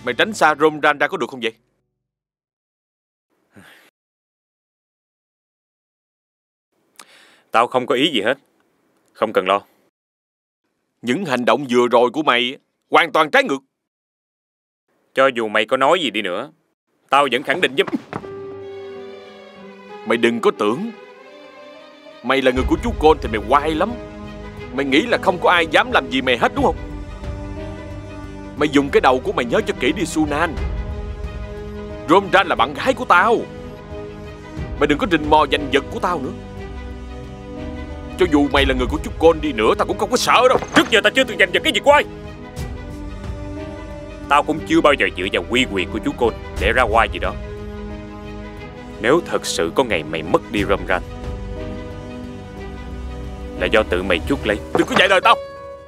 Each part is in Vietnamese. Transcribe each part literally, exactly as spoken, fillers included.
Mày tránh xa Romran ra có được không vậy? Tao không có ý gì hết. Không cần lo. Những hành động vừa rồi của mày hoàn toàn trái ngược. Cho dù mày có nói gì đi nữa, tao vẫn khẳng định giúp. Mày đừng có tưởng mày là người của chú Cole thì mày oai lắm. Mày nghĩ là không có ai dám làm gì mày hết đúng không? Mày dùng cái đầu của mày nhớ cho kỹ đi Sunan. Romran là bạn gái của tao. Mày đừng có rình mò giành giật của tao nữa. Cho dù mày là người của chú Cole đi nữa, tao cũng không có sợ đâu. Trước giờ tao chưa từng giành giật cái gì của ai. Tao cũng chưa bao giờ dựa vào uy quyền của chú Cole để ra oai gì đó. Nếu thật sự có ngày mày mất đi Romran, là do tự mày chuốc lấy. Đừng có dạy lời tao.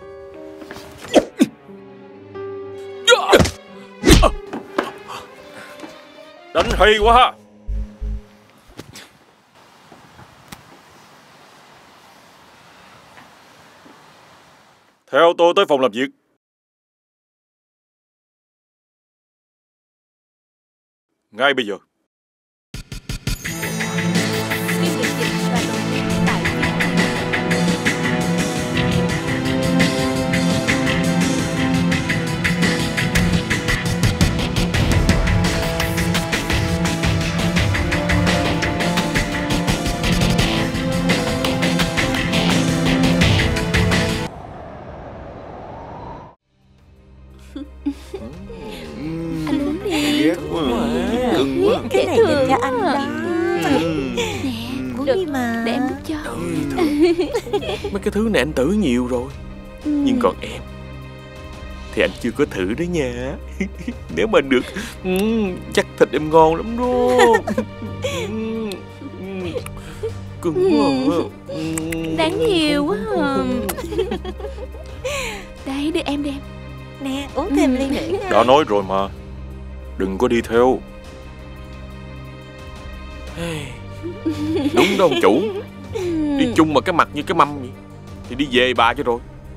Đánh hay quá ha. Theo tôi tới phòng làm việc. Ngay bây giờ. Anh uống đi. Ghét quá. Cưng quá. Cái này dành cho anh đó. Nè, uống đi mà. Để em đút cho. Mấy cái thứ này anh thử nhiều rồi. Ừ. Nhưng còn em thì anh chưa có thử đấy nha. Nếu mà được chắc thịt em ngon lắm đó. Cưng quá. Đáng nhiều quá à. Đây đưa em đi em. Nè, uống thêm ly nữa nha. Đã nói rồi mà, đừng có đi theo. Đúng đó ông chủ. Đi chung mà cái mặt như cái mâm vậy thì đi về bà cho rồi.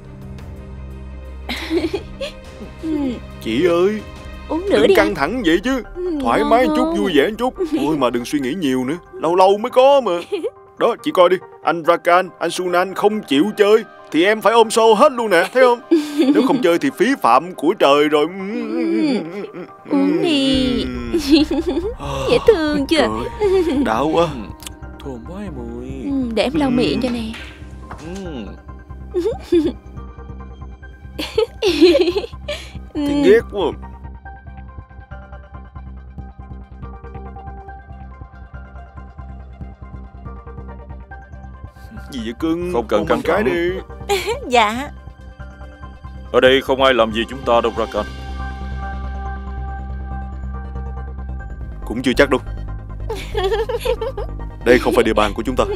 Chị ơi, Uống nữa đừng đi căng anh. thẳng vậy chứ. Ừ, Thoải ngon mái một chút, không? vui vẻ một chút. Thôi mà đừng suy nghĩ nhiều nữa. Lâu lâu mới có mà. Đó, chị coi đi. Anh Rakan, anh Sunan không chịu chơi thì em phải ôm xô hết luôn nè, thấy không? Nếu không chơi thì phí phạm của trời rồi. Uống đi. Dễ thương chưa? Trời, đã quá. Thơm quá em ơi. Ừ, để em lau miệng cho nè. Thì ghét quá. Gì vậy cưng? Không cần Ôm căng một cái thẳng. đi. Dạ. Ở đây không ai làm gì chúng ta đâu Rakan. Cũng chưa chắc đâu. Đây không phải địa bàn của chúng ta.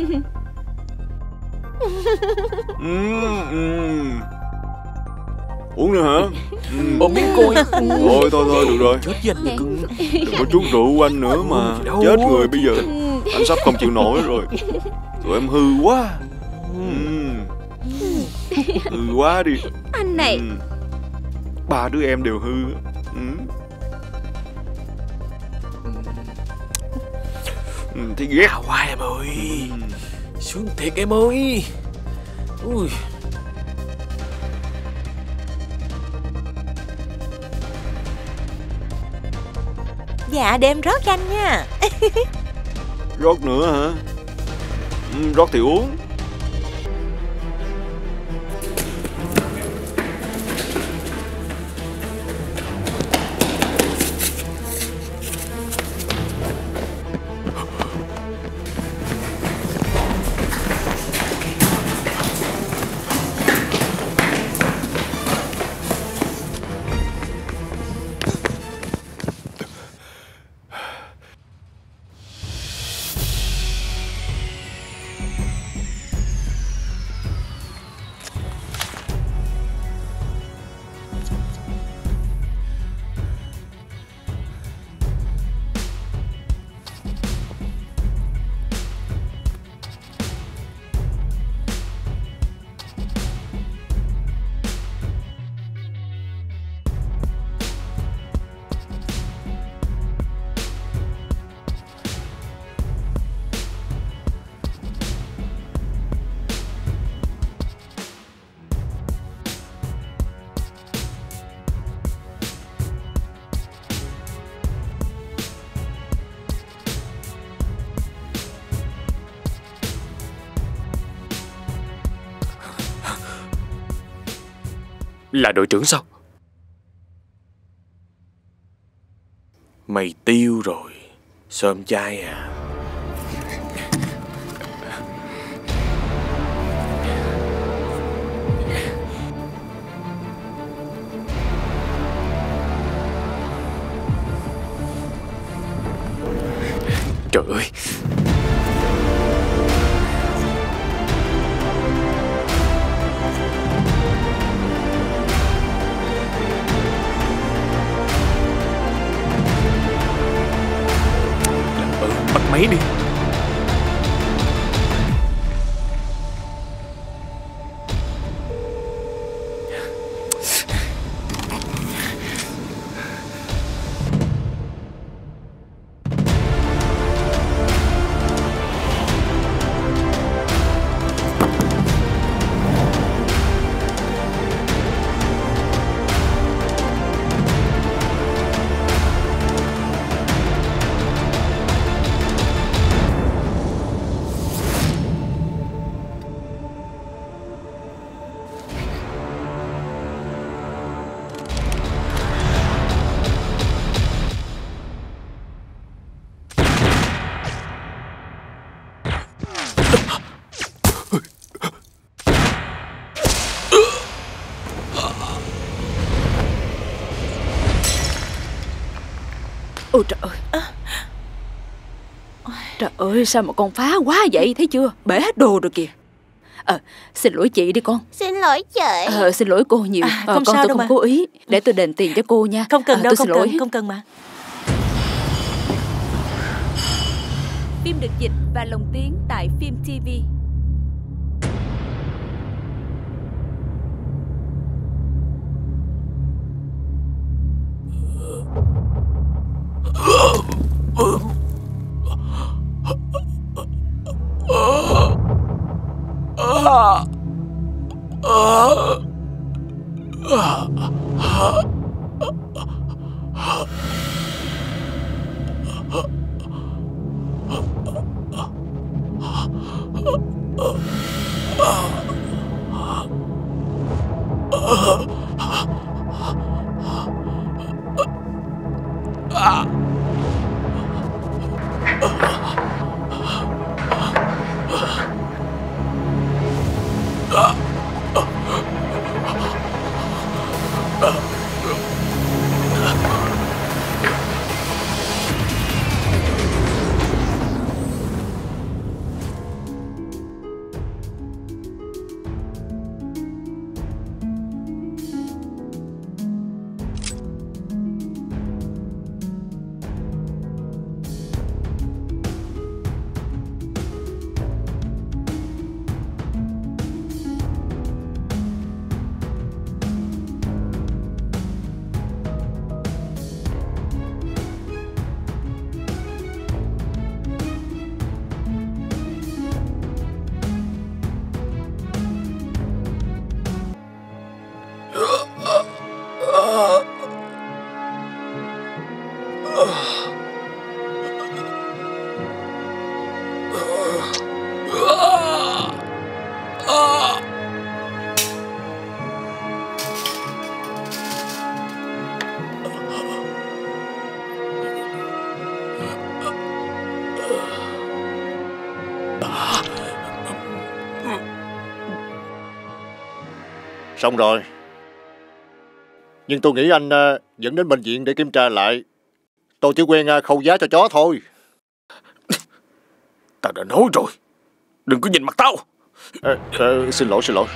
uhm, uhm. Uống nữa hả? Uhm. Ôm miếng coi. Thôi thôi thôi được rồi. Chết với anh rồi cưng. Đừng có chút rượu anh nữa mà. Chết người bây giờ. Anh sắp không chịu nổi rồi. Tụi em hư quá. Uhm. Hư quá đi. Anh này. Uhm. Ba đứa em đều hư. Uhm. Uhm, thấy ghét. À, quá em ơi. Sướng thiệt em ơi. Ui. Dạ, để em rót cho anh nha. Rót nữa hả? Ừ, rót thì uống. Là đội trưởng sao? Mày tiêu rồi, sơm chai à. Trời ơi. Ừ, bắt máy đi. Ôi trời ơi. Trời ơi, sao mà con phá quá vậy, thấy chưa? Bể hết đồ rồi kìa. Ờ, xin lỗi chị đi con. Xin lỗi chị. Ờ, xin lỗi cô nhiều. À, ờ, không con sao tôi đâu không mà. cố ý. Để tôi đền tiền cho cô nha. Không cần Ờ, đâu, tôi không xin lỗi. cần, không cần mà. Phim được dịch và lồng tiếng tại Phim ti vi. Xong rồi. Nhưng tôi nghĩ anh uh, dẫn đến bệnh viện để kiểm tra lại. Tôi chỉ quen uh, khâu giá cho chó thôi. Tao đã nói rồi, đừng có nhìn mặt tao. À, à, xin lỗi, xin lỗi.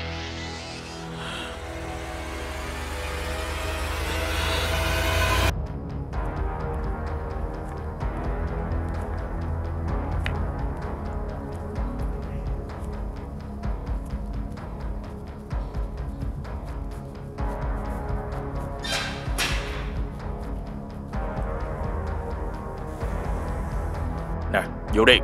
Nè, vô đi.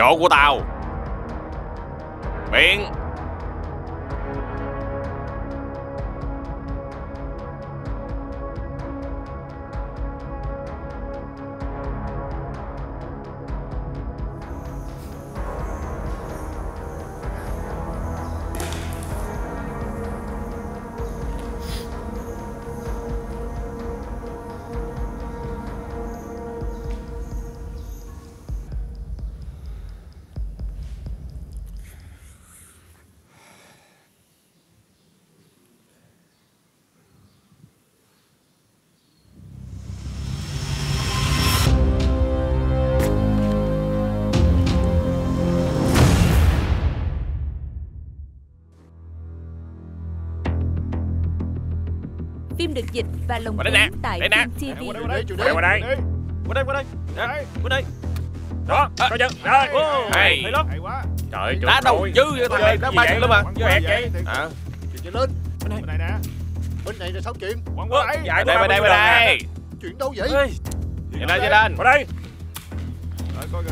chỗ của tao. Miệng. Phim được dịch và lồng Qua đây nè, tiếng tại đây nè. phim ti vi. Qua đây, Qua đây. Qua đây, qua đây. Nè, qua đây. Đó, coi chưa? Rồi. Hay. Hay lắm. Hay quá. Trời Đá đâu chứ, thằng này đá bay lắm mà. Quẹt vậy. À. Chuyện lên. Bên này nè. Bên này là sao chuyện? Quăng qua đây. Dạ, Đây, bên đây, bên đây. Chuyện đâu vậy? Vậy đây, vậy đây. Qua đây. Rồi, coi kìa.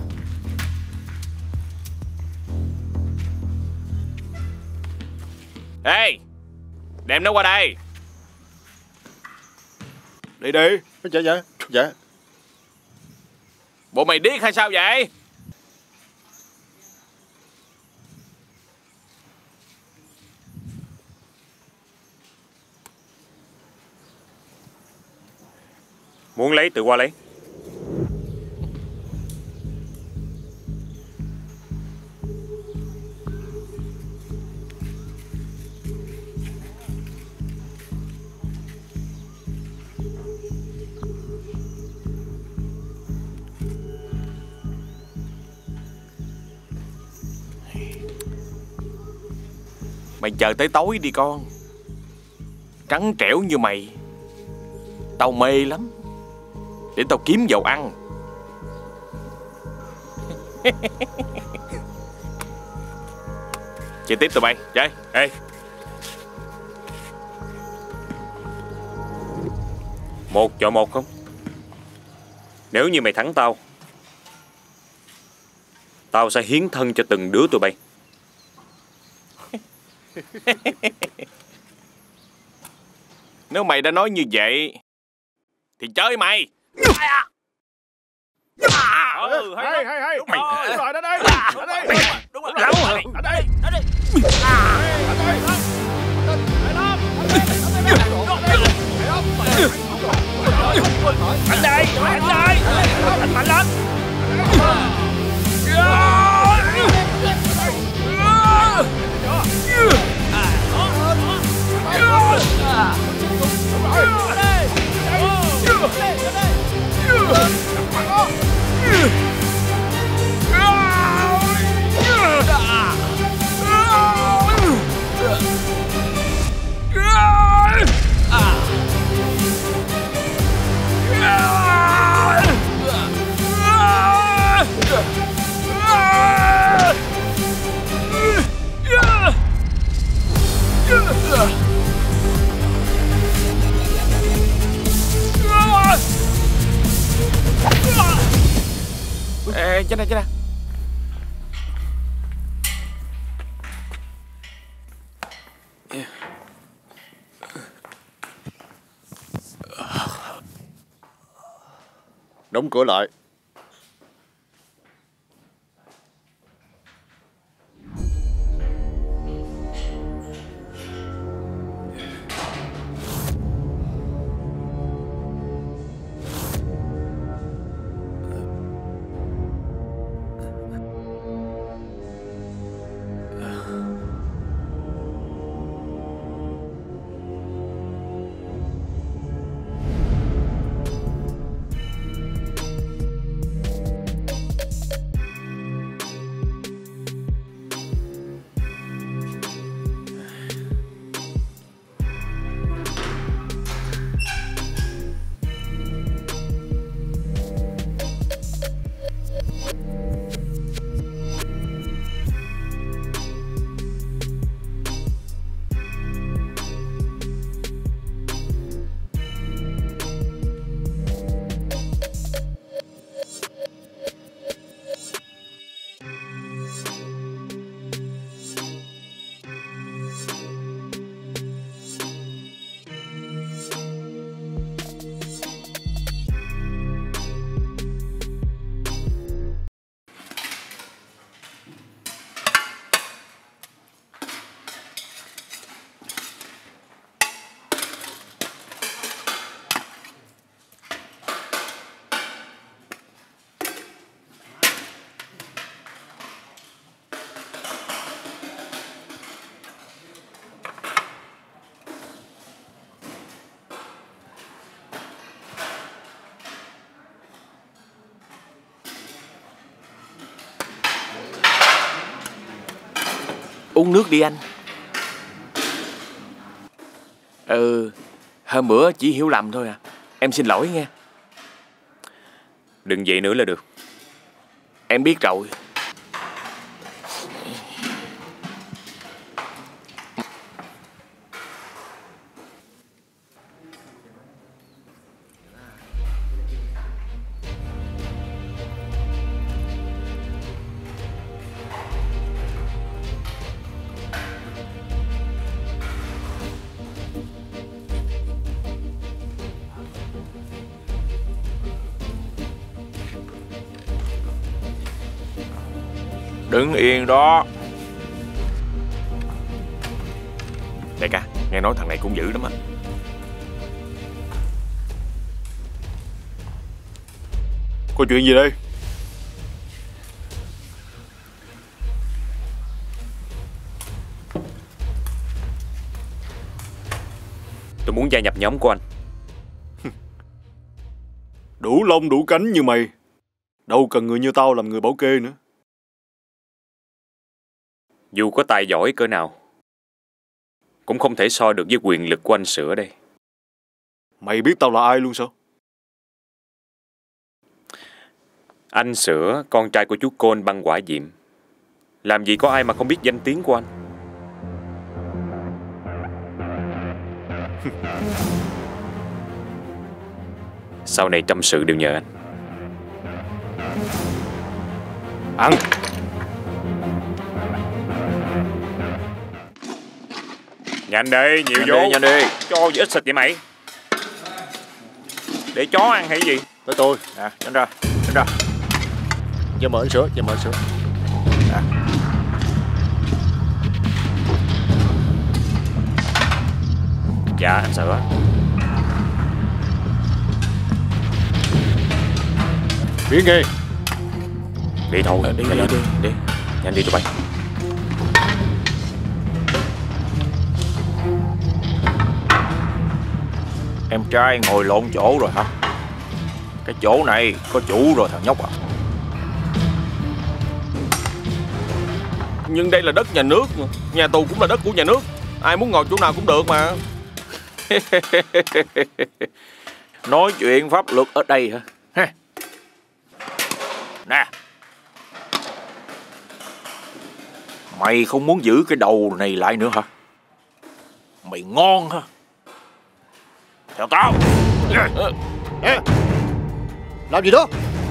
Ê, đem nó qua đây. Đi đi. Dạ dạ. Dạ. Bộ mày điếc hay sao vậy? Muốn lấy tự qua lấy. Mày chờ tới tối đi con. Trắng trẻo như mày, tao mê lắm. Để tao kiếm dầu ăn. Chơi tiếp tụi bay, chơi. Ê, một chọi một không? Nếu như mày thắng tao, tao sẽ hiến thân cho từng đứa tụi bay. Nếu mày đã nói như vậy thì chơi mày. Ừ, hay hay hay. Đúng Mày- rồi, đúng rồi, đến đây. Đến đây. Đúng rồi. Lão hả? Đến đây. Đến đây. Đến đây. Anh đây, anh đây, anh mạnh lên. Ê, chết nè, chết nè. Đóng cửa lại. Uống nước đi anh. Ừ, hôm bữa chỉ hiểu lầm thôi à. Em xin lỗi nha. Đừng vậy nữa là được. Em biết rồi. Đứng yên đó. Đại ca, nghe nói thằng này cũng dữ lắm á. Có chuyện gì đây? Tôi muốn gia nhập nhóm của anh. Đủ lông đủ cánh như mày, đâu cần người như tao làm người bảo kê nữa. Dù có tài giỏi cỡ nào, cũng không thể so được với quyền lực của anh Sữa đây. Mày biết tao là ai luôn sao? Anh Sữa, con trai của chú Côn băng quả diệm. Làm gì có ai mà không biết danh tiếng của anh. Sau này trăm sự đều nhờ anh. Ăn. Nhanh đi, nhiều Nhanh vô. đi, nhanh đi. Cho gì ít xịt vậy mày? Để chó ăn hay gì? Tới tôi. Nè, tránh ra, tránh ra. Giờ mở sữa, giờ mở sữa. Dạ, anh Sữa. Biến nghe. Đi thôi, Đi, nhanh đi, lên. đi, đi. Nhanh đi tụi bay. Em trai ngồi lộn chỗ rồi hả? Cái chỗ này có chủ rồi thằng nhóc à. Nhưng đây là đất nhà nước. Nhà tù cũng là đất của nhà nước. Ai muốn ngồi chỗ nào cũng được mà. Nói chuyện pháp luật ở đây hả? Ha. Nè, mày không muốn giữ cái đầu này lại nữa hả? Mày ngon hả? Theo tao. Ê, làm gì đó?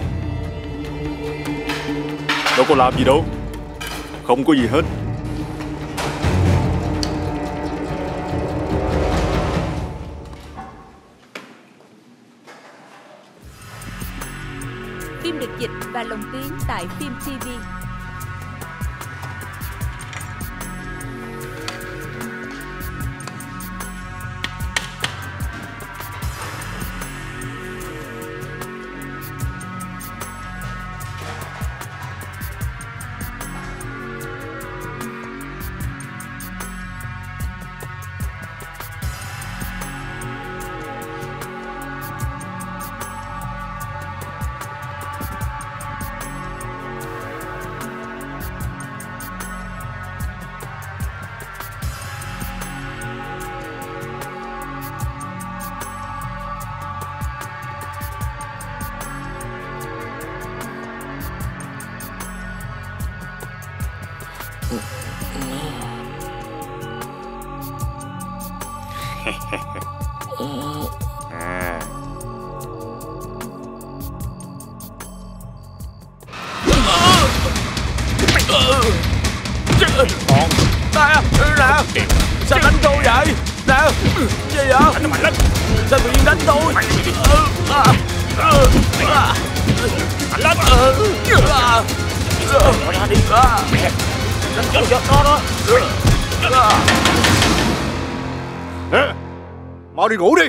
Đâu có làm gì đâu. Không có gì hết. Phim được dịch và lồng tiếng tại Phim ti vi. Nè, nè, sao đánh tôi vậy? Nè, gì vậy? Đánh mạnh lên. Sao tự nhiên đánh tôi? Mạnh lên. Bỏ ra đi. Mẹ. Đánh chết chết nó đó. Nè, mau đi ngủ đi.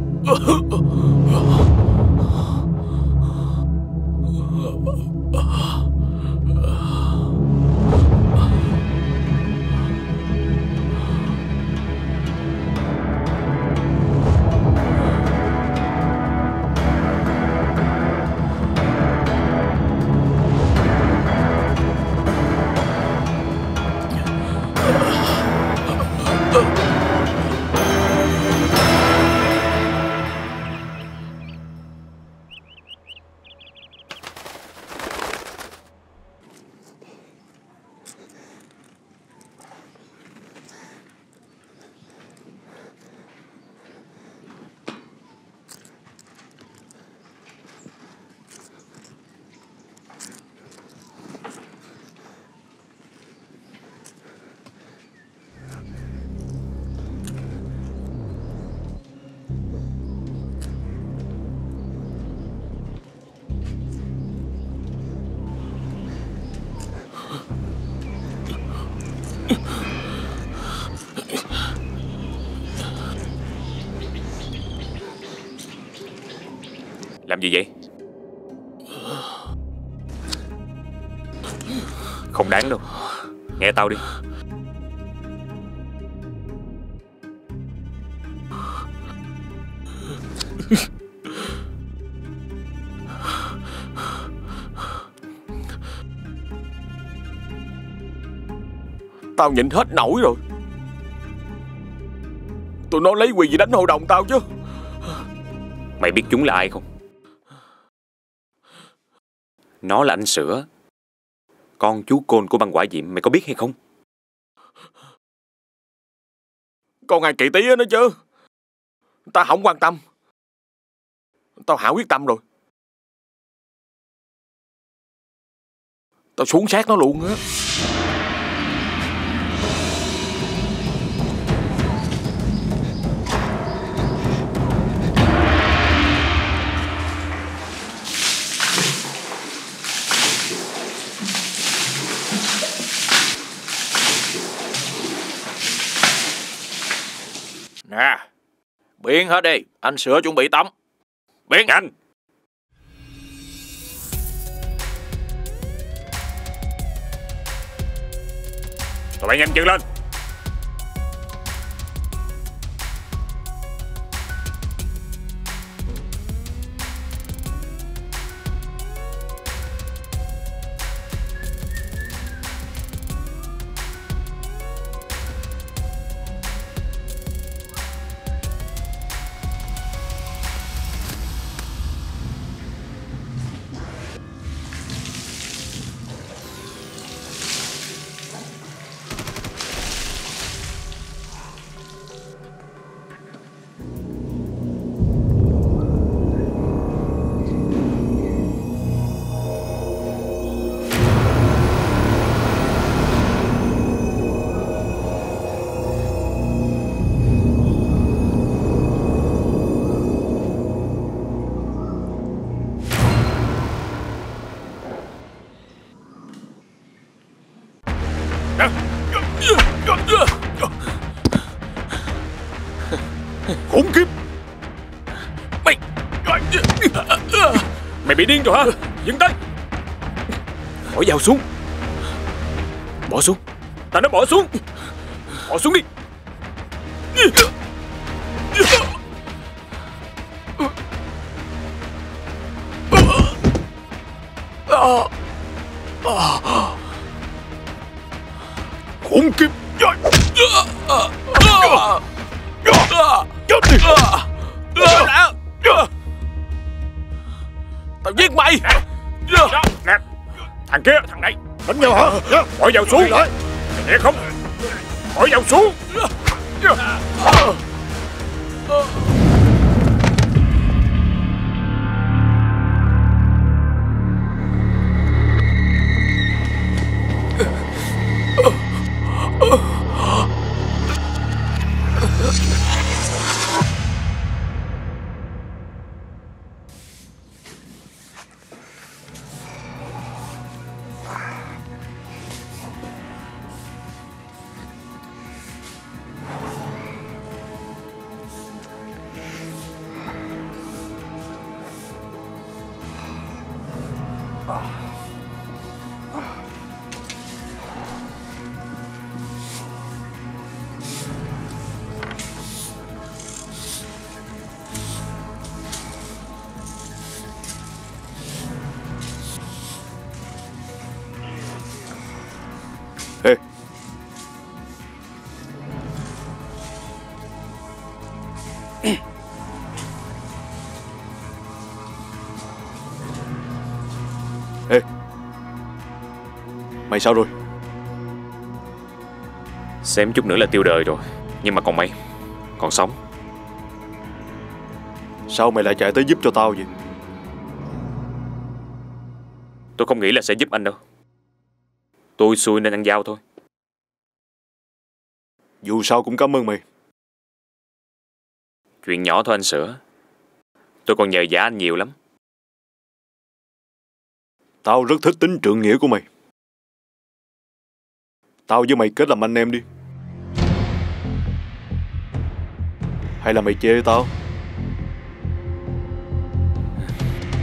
Uh. Làm gì vậy? Không đáng đâu. Nghe tao đi. Tao nhịn hết nổi rồi. Tụi nó lấy quyền gì đánh hội đồng tao chứ. Mày biết chúng là ai không? Nó là anh Sữa, con chú Côn của băng Hỏa Diệm. Mày có biết hay không? Con ai kỳ tí nữa chứ. Tao không quan tâm. Tao hảo quyết tâm rồi. Tao xuống sát nó luôn á. Nè, biến hết đi. Anh Sữa chuẩn bị tắm. Biến anh. Tụi bay nhanh chân lên. Khủng khiếp. Mày Mày bị điên rồi hả? Dừng tay. Bỏ dao xuống. Bỏ xuống. Tao nói bỏ xuống. Bỏ xuống đi. Khủng khiếp. Chết đi. Tao giết mày. Nè, thằng kia, thằng này Đánh nhau hả? bỏ dao xuống. Lại. Nghe không? Bỏ dao xuống. Ê, ê, mày sao rồi? Xém chút nữa là tiêu đời rồi. Nhưng mà còn mày, còn sống. Sao mày lại chạy tới giúp cho tao vậy? Tôi không nghĩ là sẽ giúp anh đâu. Tôi xui nên ăn dao thôi. Dù sao cũng cảm ơn mày. Chuyện nhỏ thôi anh Sữa. Tôi còn nhờ vả anh nhiều lắm. Tao rất thích tính trượng nghĩa của mày. Tao với mày kết làm anh em đi. Hay là mày chê tao?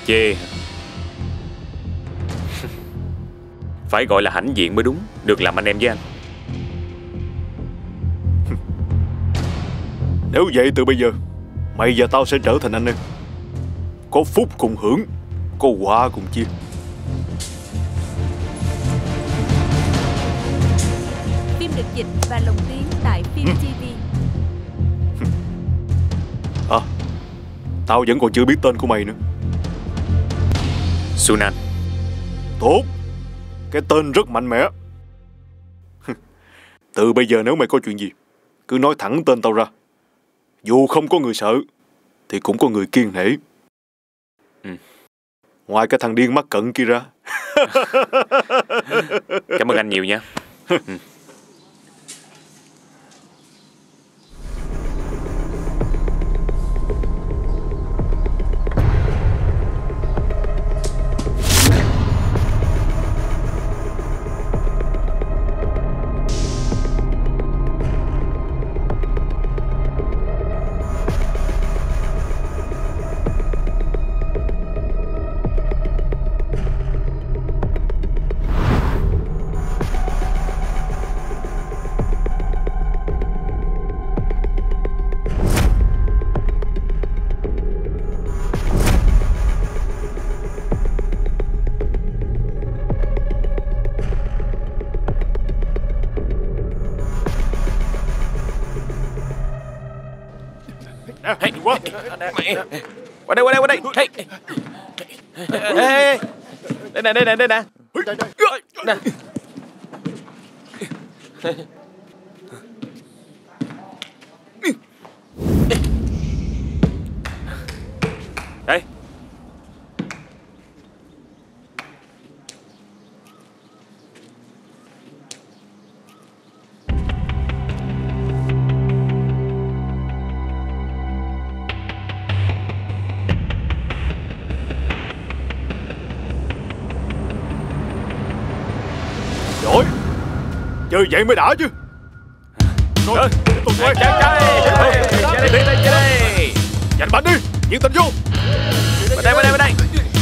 Chê. Phải gọi là hãnh diện mới đúng, được làm anh em với anh. Nếu vậy từ bây giờ mày và tao sẽ trở thành anh em. Có phúc cùng hưởng, có họa cùng chia. Phim được dịch và lồng tiếng tại Phim ti vi. À, tao vẫn còn chưa biết tên của mày nữa. Sunan. Tốt, cái tên rất mạnh mẽ. Từ bây giờ nếu mày có chuyện gì, cứ nói thẳng tên tao ra. Dù không có người sợ thì cũng có người kiêng nể. Ừ. Ngoài cái thằng điên mắc cận kia ra. Cảm ơn anh nhiều nha. Ừ. Hey, quá. Mày. Qua đây, qua đây, qua đây. Hey. Hey, hey. Đây nè, đây nè, đây nè. Nè. Đây. Rồi, chơi vậy mới đã chứ. Rồi, tiếp tục quay. Chơi đây, chơi đây, chơi đây. Giành bánh đi, nhiệt tình vô. Bên đây, bên đây, bên đây.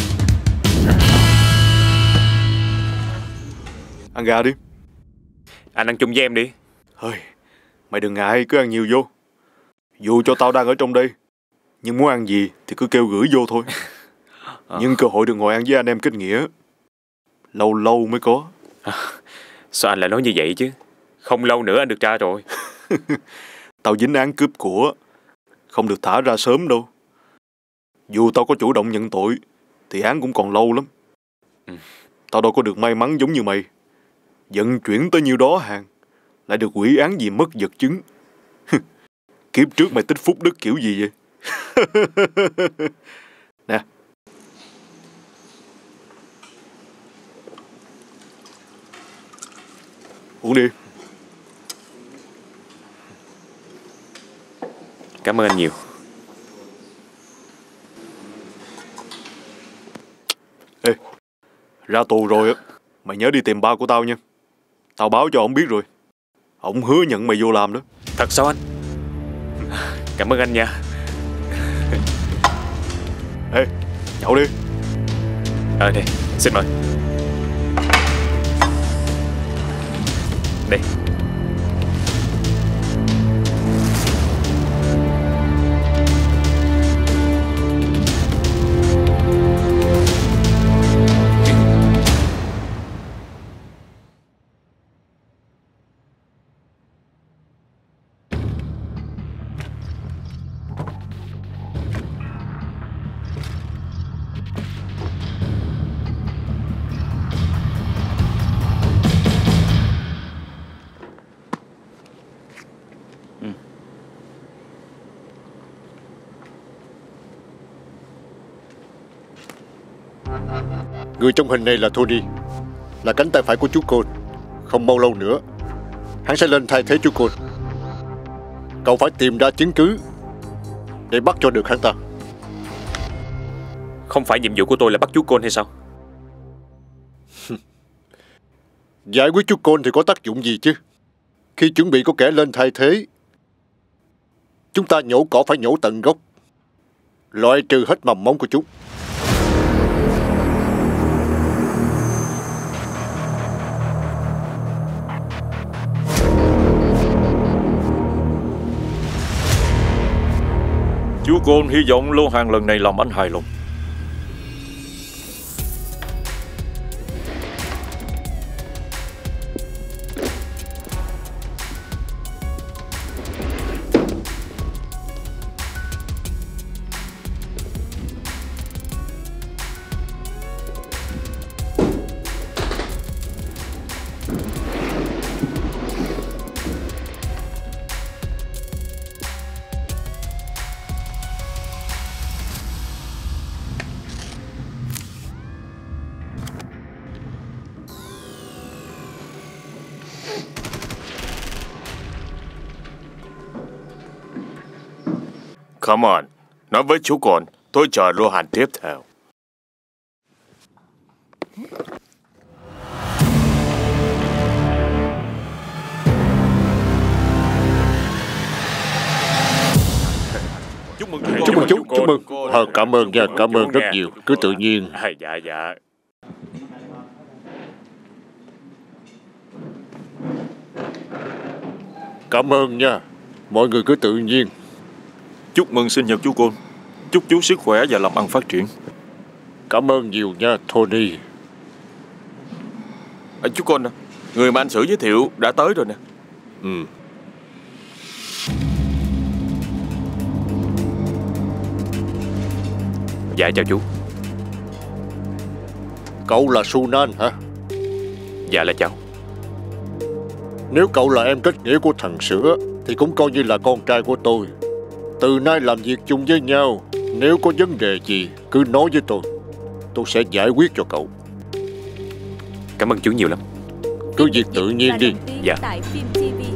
Ăn gà đi. Anh ăn chung với em đi. Hơi, mày đừng ngại, cứ ăn nhiều vô. Dù cho tao đang ở trong đây, nhưng muốn ăn gì thì cứ kêu gửi vô thôi. Nhưng cơ hội được ngồi ăn với anh em kết nghĩa lâu lâu mới có. Sao anh lại nói như vậy chứ? Không lâu nữa anh được ra rồi. Tao dính án cướp của, không được thả ra sớm đâu. Dù tao có chủ động nhận tội thì án cũng còn lâu lắm. Ừ. Tao đâu có được may mắn giống như mày, vận chuyển tới nhiêu đó hàng lại được hủy án vì mất vật chứng. Kiếp trước mày tích phúc đức kiểu gì vậy? Nè, uống đi. Cảm ơn anh nhiều. Ê, ra tù rồi á, mày nhớ đi tìm ba của tao nha. Tao báo cho ông biết rồi. Ông hứa nhận mày vô làm đó. Thật sao anh? Cảm ơn anh nha. Ê, nhậu đi. Ờ đây, xin mời. Đây. Người trong hình này là Tony, là cánh tay phải của chú Cole. Không bao lâu nữa hắn sẽ lên thay thế chú Cole. Cậu phải tìm ra chứng cứ để bắt cho được hắn ta. Không phải nhiệm vụ của tôi là bắt chú Cole hay sao? Giải quyết chú Cole thì có tác dụng gì chứ? Khi chuẩn bị có kẻ lên thay thế, chúng ta nhổ cỏ phải nhổ tận gốc, loại trừ hết mầm móng của chúng. Chú Côn hy vọng lô hàng lần này làm anh hài lòng. Come on, nói với chú Côn, tôi chờ lô hàng tiếp theo. Chúc mừng Chúc mừng chú, chúc mừng. Ờ, cảm ơn nha, cảm ơn rất nhiều. Cứ tự nhiên. À, dạ dạ. Cảm ơn nha. Mọi người cứ tự nhiên. Chúc mừng sinh nhật chú Côn. Chúc chú sức khỏe và làm ăn phát triển. Cảm ơn nhiều nha, Tony. À, chú Côn, người mà anh Sử giới thiệu đã tới rồi nè. Ừ. Dạ chào chú. Cậu là Sunan hả? Dạ là cháu. Nếu cậu là em kết nghĩa của thằng Sữa thì cũng coi như là con trai của tôi. Từ nay làm việc chung với nhau, nếu có vấn đề gì cứ nói với tôi. Tôi sẽ giải quyết cho cậu. Cảm ơn chú nhiều lắm. Cứ việc tự nhiên đi. Dạ. Tại phim ti vi.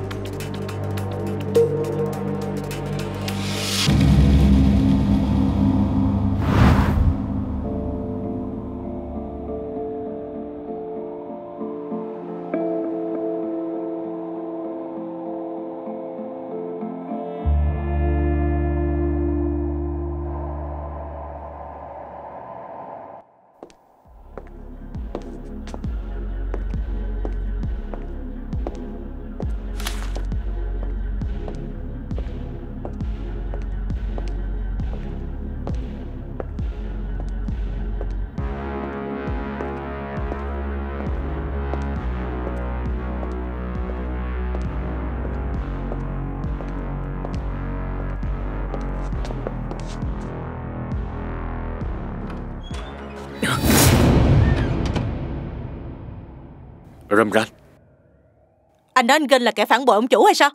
Ramran. Anh nói anh Gân là kẻ phản bội ông chủ hay sao?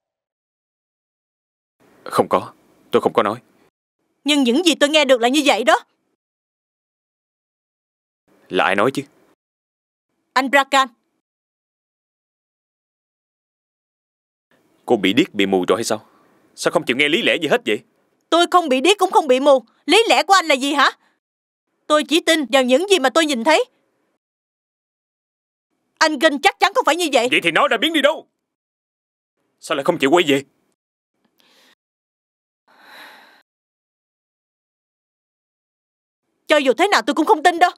Không có, tôi không có nói. Nhưng những gì tôi nghe được là như vậy đó. Là ai nói chứ? Anh Brakan. Cô bị điếc bị mù rồi hay sao? Sao không chịu nghe lý lẽ gì hết vậy? Tôi không bị điếc cũng không bị mù. Lý lẽ của anh là gì hả? Tôi chỉ tin vào những gì mà tôi nhìn thấy. Anh Gân chắc chắn không phải như vậy. Vậy thì nó đã biến đi đâu? Sao lại không chịu quay về? Cho dù thế nào tôi cũng không tin đâu.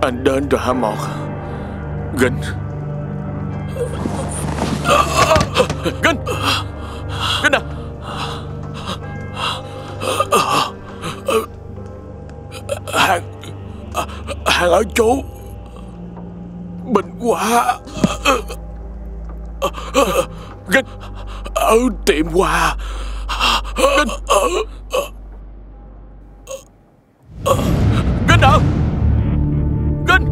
Anh đến rồi hả Mọt? Ginh. Ginh. Ginh à. Hàng Hàng ở chỗ Bình Hoa. Ginh. Ở tiệm Hoa. Ginh. Ginh à. Ginh.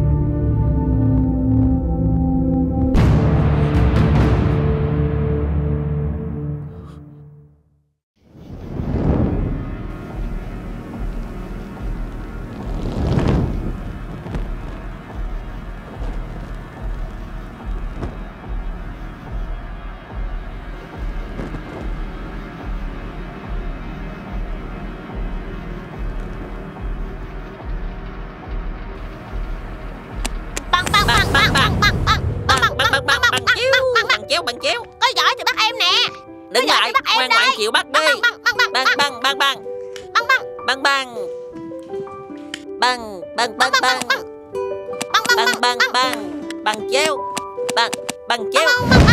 Bằng chéo có giỏi thì bắt em nè. Đừng lại, ngoan ngoãn chịu bắt đi. Băng băng băng băng băng băng băng băng băng băng băng băng băng băng băng chéo băng băng chéo.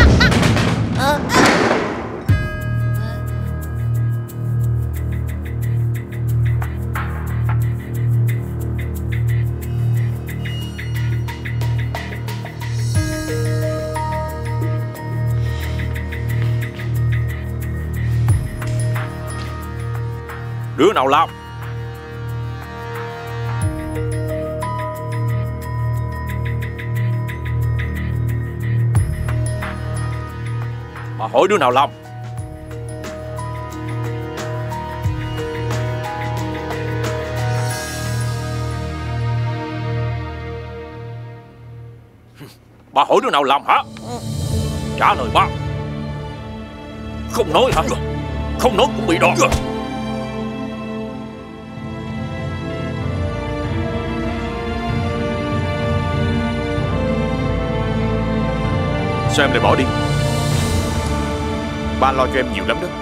Đứa nào làm? Bà hỏi đứa nào làm? Bà hỏi đứa nào làm hả? Trả lời ba. Không nói hả? Không nói cũng bị đòn. Sao em lại bỏ đi? Ba lo cho em nhiều lắm đó.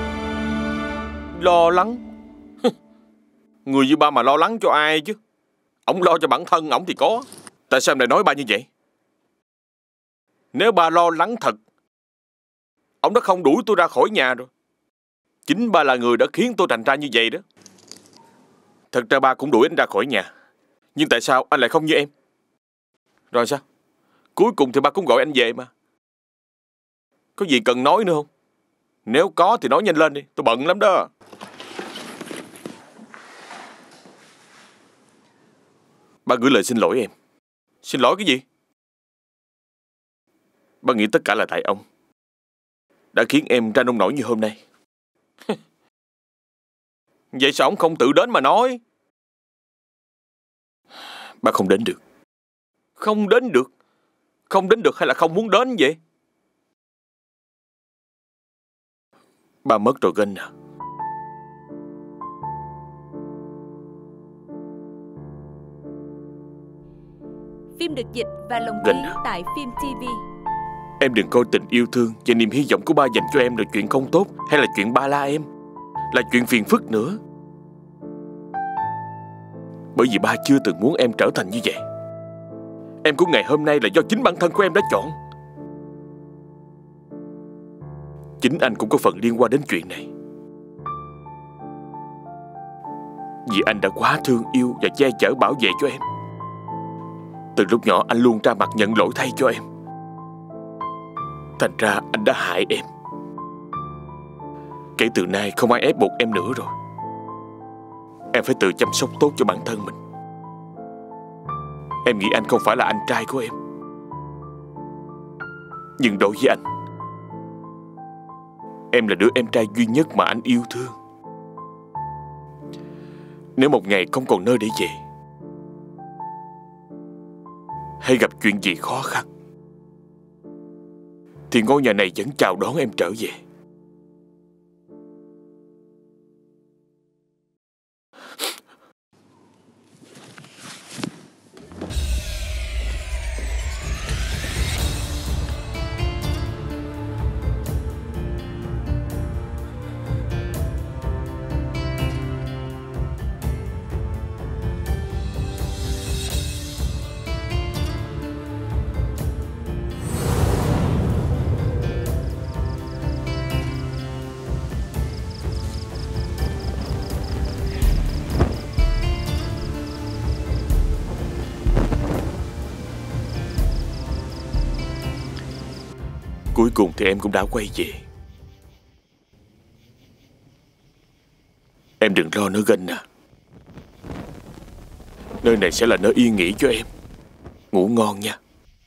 Lo lắng? Người như ba mà lo lắng cho ai chứ? Ổng lo cho bản thân ổng thì có. Tại sao em lại nói ba như vậy? Nếu ba lo lắng thật, ổng đã không đuổi tôi ra khỏi nhà rồi. Chính ba là người đã khiến tôi thành ra như vậy đó. Thật ra ba cũng đuổi anh ra khỏi nhà. Nhưng tại sao anh lại không như em? Rồi sao? Cuối cùng thì ba cũng gọi anh về mà. Có gì cần nói nữa không? Nếu có thì nói nhanh lên đi. Tôi bận lắm đó. Ba gửi lời xin lỗi em. Xin lỗi cái gì? Ba nghĩ tất cả là tại ông đã khiến em ra nông nổi như hôm nay. Vậy sao ông không tự đến mà nói? Ba không đến được. Không đến được? Không đến được hay là không muốn đến vậy? Ba mất rồi Ginh à. Phim được dịch và lồng Ginh ký à. tại Phim ti vi. Em đừng coi tình yêu thương và niềm hy vọng của ba dành cho em là chuyện không tốt, hay là chuyện ba la em, là chuyện phiền phức nữa. Bởi vì ba chưa từng muốn em trở thành như vậy. Em của ngày hôm nay là do chính bản thân của em đã chọn. Chính anh cũng có phần liên quan đến chuyện này. Vì anh đã quá thương yêu và che chở bảo vệ cho em. Từ lúc nhỏ anh luôn ra mặt nhận lỗi thay cho em. Thành ra anh đã hại em. Kể từ nay không ai ép buộc em nữa rồi. Em phải tự chăm sóc tốt cho bản thân mình. Em nghĩ anh không phải là anh trai của em. Nhưng đối với anh, em là đứa em trai duy nhất mà anh yêu thương. Nếu một ngày không còn nơi để về, hay gặp chuyện gì khó khăn, thì ngôi nhà này vẫn chào đón em trở về. Cuối cùng thì em cũng đã quay về. Em đừng lo nữa Ganh à. Nơi này sẽ là nơi yên nghỉ cho em. Ngủ ngon nha.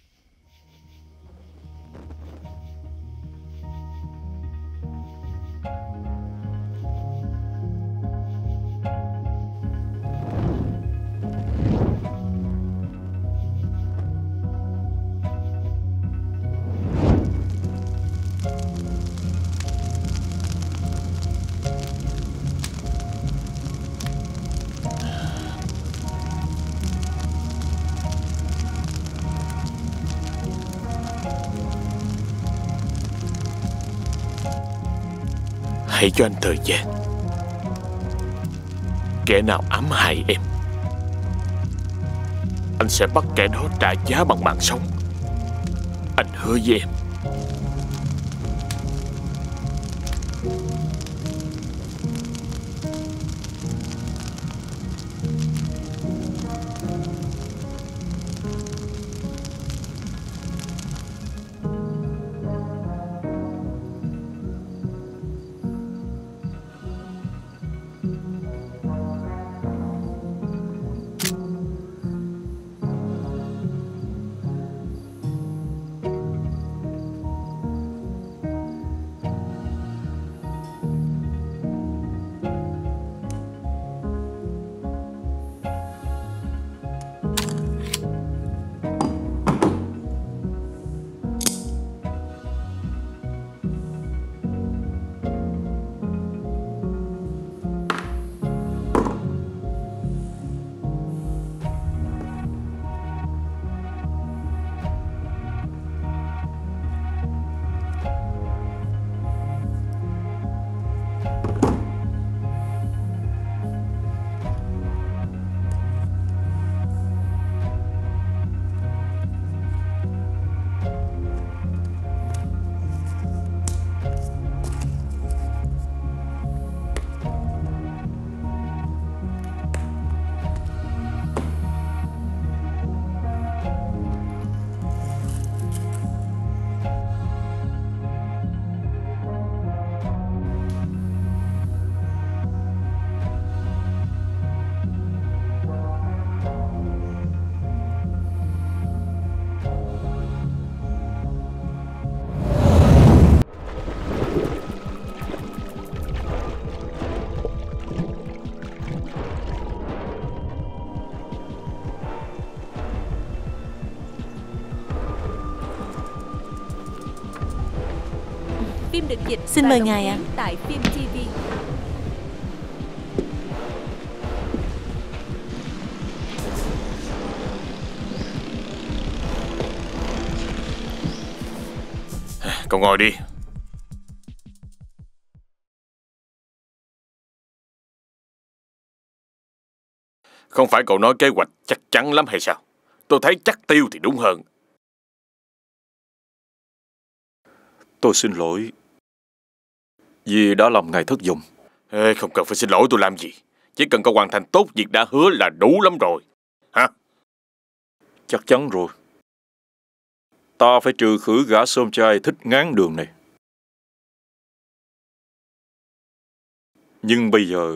Hãy cho anh thời gian. Kẻ nào ám hại em, anh sẽ bắt kẻ đó trả giá bằng mạng sống. Anh hứa với em. Phim được dịch. Xin mời ngài ạ. Tại phim ti vi. Cậu ngồi đi. Không phải cậu nói kế hoạch chắc chắn lắm hay sao? Tôi thấy chắc tiêu thì đúng hơn. Tôi xin lỗi vì đã làm ngài thất vọng. Ê, không cần phải xin lỗi tôi làm gì. Chỉ cần cậu hoàn thành tốt việc đã hứa là đủ lắm rồi. Hả? Chắc chắn rồi. Ta phải trừ khử gã xôm trai thích ngán đường này. Nhưng bây giờ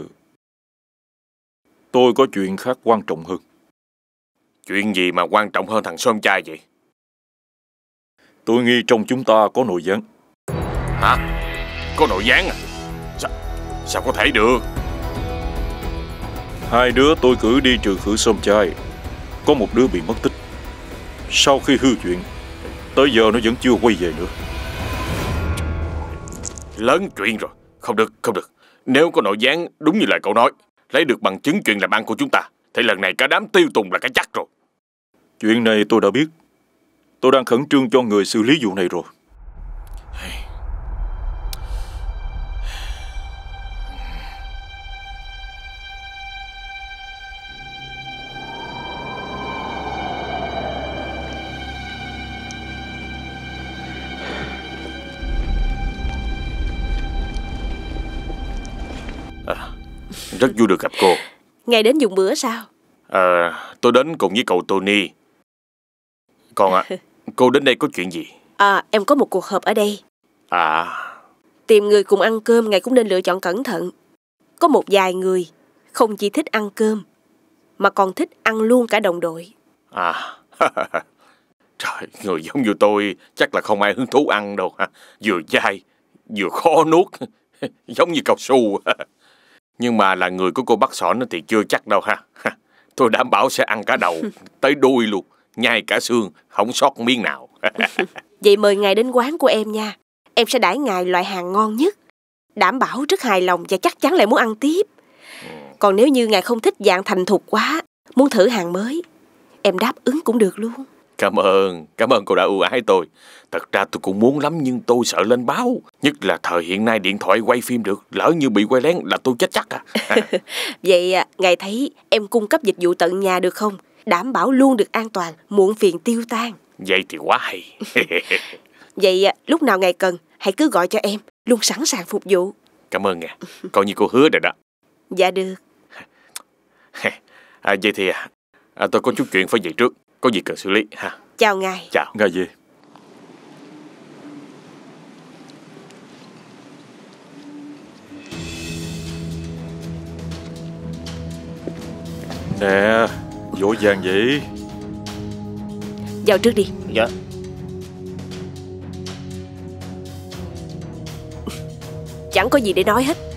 tôi có chuyện khác quan trọng hơn. Chuyện gì mà quan trọng hơn thằng xôm trai vậy? Tôi nghi trong chúng ta có nội gián. Hả? Có nội gián à? Sao, sao có thể được? Hai đứa tôi cử đi trừ khử xôm trai, có một đứa bị mất tích. Sau khi hư chuyện, tới giờ nó vẫn chưa quay về nữa. Lớn chuyện rồi. Không được, không được. Nếu có nội gián đúng như lời cậu nói, lấy được bằng chứng chuyện làm ăn của chúng ta, thì lần này cả đám tiêu tùng là cái chắc rồi. Chuyện này tôi đã biết. Tôi đang khẩn trương cho người xử lý vụ này rồi. À, rất vui được gặp cô. Ngài đến dùng bữa sao? À, tôi đến cùng với cậu Tony. Còn à, cô đến đây có chuyện gì? À, em có một cuộc họp ở đây. À. Tìm người cùng ăn cơm, ngài cũng nên lựa chọn cẩn thận. Có một vài người không chỉ thích ăn cơm, mà còn thích ăn luôn cả đồng đội. À. Trời, người giống như tôi chắc là không ai hứng thú ăn đâu ha. Vừa dai, vừa khó nuốt, giống như cao su. Nhưng mà là người của cô bác Sỏn thì chưa chắc đâu ha. Tôi đảm bảo sẽ ăn cả đầu, tới đuôi luôn, nhai cả xương, không sót miếng nào. Vậy mời ngài đến quán của em nha. Em sẽ đãi ngài loại hàng ngon nhất, đảm bảo rất hài lòng và chắc chắn lại muốn ăn tiếp. Còn nếu như ngài không thích dạng thành thục quá, muốn thử hàng mới, em đáp ứng cũng được luôn. Cảm ơn, cảm ơn cô đã ưu ái tôi. Thật ra tôi cũng muốn lắm nhưng tôi sợ lên báo. Nhất là thời hiện nay điện thoại quay phim được, lỡ như bị quay lén là tôi chết chắc à. Vậy ngài thấy em cung cấp dịch vụ tận nhà được không? Đảm bảo luôn được an toàn, muộn phiền tiêu tan. Vậy thì quá hay. Vậy lúc nào ngài cần, hãy cứ gọi cho em, luôn sẵn sàng phục vụ. Cảm ơn nha, coi như cô hứa rồi đó. Dạ được. À, vậy thì à, tôi có chút chuyện phải về trước, có gì cần xử lý ha. Chào ngài. Chào. Ngài về. Nè, vội vàng vậy. Vào trước đi. Dạ. Chẳng có gì để nói hết.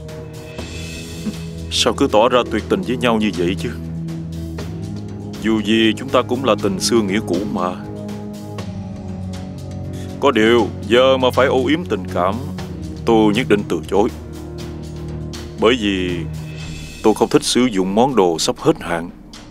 Sao cứ tỏ ra tuyệt tình với nhau như vậy chứ? Dù gì chúng ta cũng là tình xưa nghĩa cũ mà. Có điều giờ mà phải âu yếm tình cảm, tôi nhất định từ chối. Bởi vì tôi không thích sử dụng món đồ sắp hết hạn.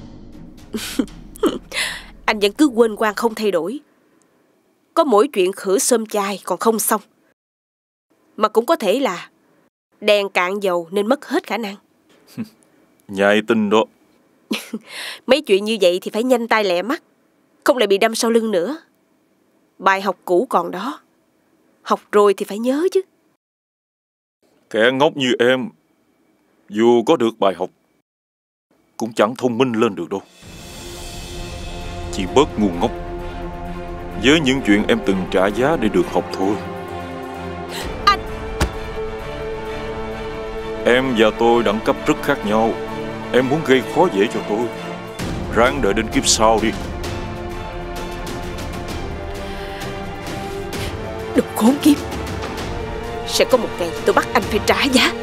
Anh vẫn cứ quên quan không thay đổi. Có mỗi chuyện khử sơm chai còn không xong. Mà cũng có thể là đèn cạn dầu nên mất hết khả năng. Nhạy tin đó. Mấy chuyện như vậy thì phải nhanh tay lẹ mắt, không lại bị đâm sau lưng nữa. Bài học cũ còn đó, học rồi thì phải nhớ chứ. Kẻ ngốc như em, dù có được bài học, cũng chẳng thông minh lên được đâu. Chỉ bớt ngu ngốc với những chuyện em từng trả giá để được học thôi. Anh! Em và tôi đẳng cấp rất khác nhau. Em muốn gây khó dễ cho tôi, ráng đợi đến kiếp sau đi. Đồ khốn kiếp! Sẽ có một ngày tôi bắt anh phải trả giá.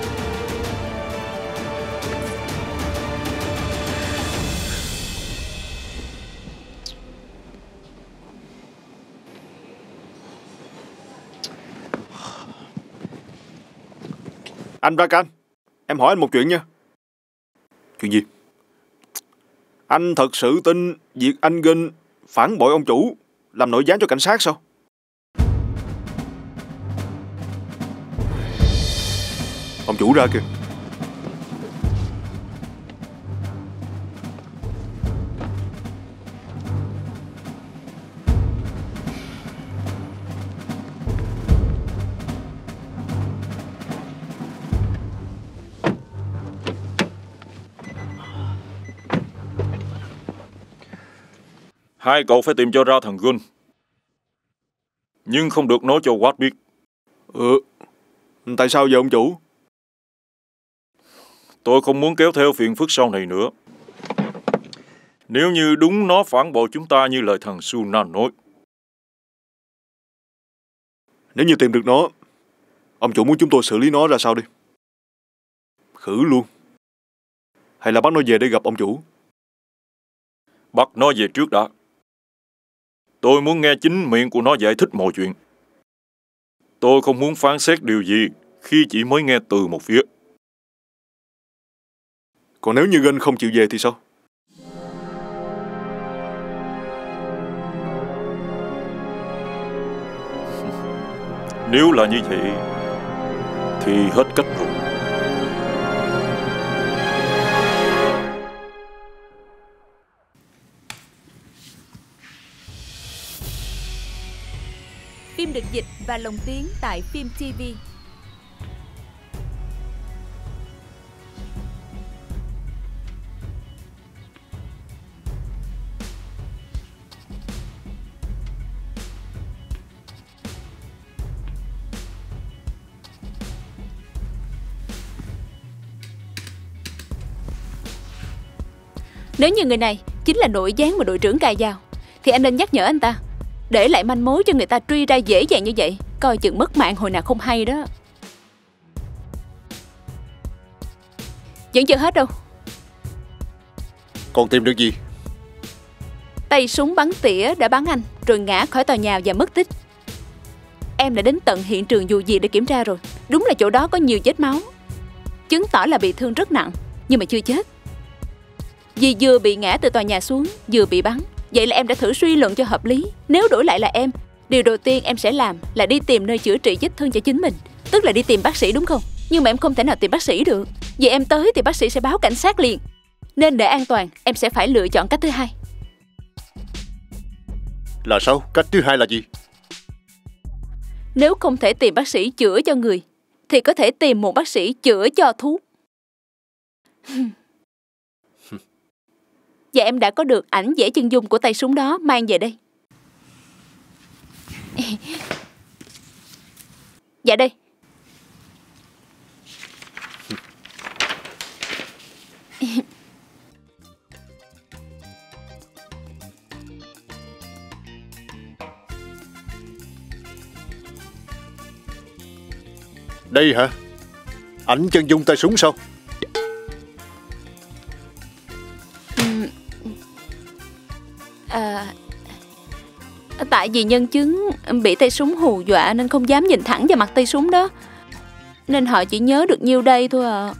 Anh Rakan, em hỏi anh một chuyện nha. Chuyện gì? Anh thật sự tin việc anh Ginh phản bội ông chủ, làm nội gián cho cảnh sát sao? Ông chủ ra kìa. Hai cậu phải tìm cho ra thằng Gun, nhưng không được nói cho Watt biết. Ừ, tại sao vậy ông chủ? Tôi không muốn kéo theo phiền phức sau này nữa. Nếu như đúng nó phản bội chúng ta như lời thằng Sunan nói. Nếu như tìm được nó, ông chủ muốn chúng tôi xử lý nó ra sao đi? Khử luôn, hay là bắt nó về để gặp ông chủ? Bắt nó về trước đã. Tôi muốn nghe chính miệng của nó giải thích mọi chuyện. Tôi không muốn phán xét điều gì khi chỉ mới nghe từ một phía. Còn nếu như Ginh không chịu về thì sao? Nếu là như vậy thì hết cách rồi. Phim được dịch và lồng tiếng tại Phim ti vi. Nếu như người này chính là nội gián mà đội trưởng cài vào, thì anh nên nhắc nhở anh ta, để lại manh mối cho người ta truy ra dễ dàng như vậy, coi chừng mất mạng hồi nào không hay đó. Vẫn chưa hết đâu. Còn tìm được gì? Tay súng bắn tỉa đã bắn anh rồi ngã khỏi tòa nhà và mất tích. Em đã đến tận hiện trường vụ việc để kiểm tra rồi. Đúng là chỗ đó có nhiều vết máu, chứng tỏ là bị thương rất nặng, nhưng mà chưa chết. Vì vừa bị ngã từ tòa nhà xuống, vừa bị bắn. Vậy là em đã thử suy luận cho hợp lý. Nếu đổi lại là em, điều đầu tiên em sẽ làm là đi tìm nơi chữa trị vết thương cho chính mình. Tức là đi tìm bác sĩ, đúng không? Nhưng mà em không thể nào tìm bác sĩ được, vì em tới thì bác sĩ sẽ báo cảnh sát liền. Nên để an toàn, em sẽ phải lựa chọn cách thứ hai. Là sao? Cách thứ hai là gì? Nếu không thể tìm bác sĩ chữa cho người, thì có thể tìm một bác sĩ chữa cho thuốc. Và em đã có được ảnh vẽ chân dung của tay súng đó, mang về đây. Dạ đây. Đây hả? Ảnh chân dung tay súng sao? À, tại vì nhân chứng bị tay súng hù dọa nên không dám nhìn thẳng vào mặt tay súng đó, nên họ chỉ nhớ được nhiêu đây thôi à.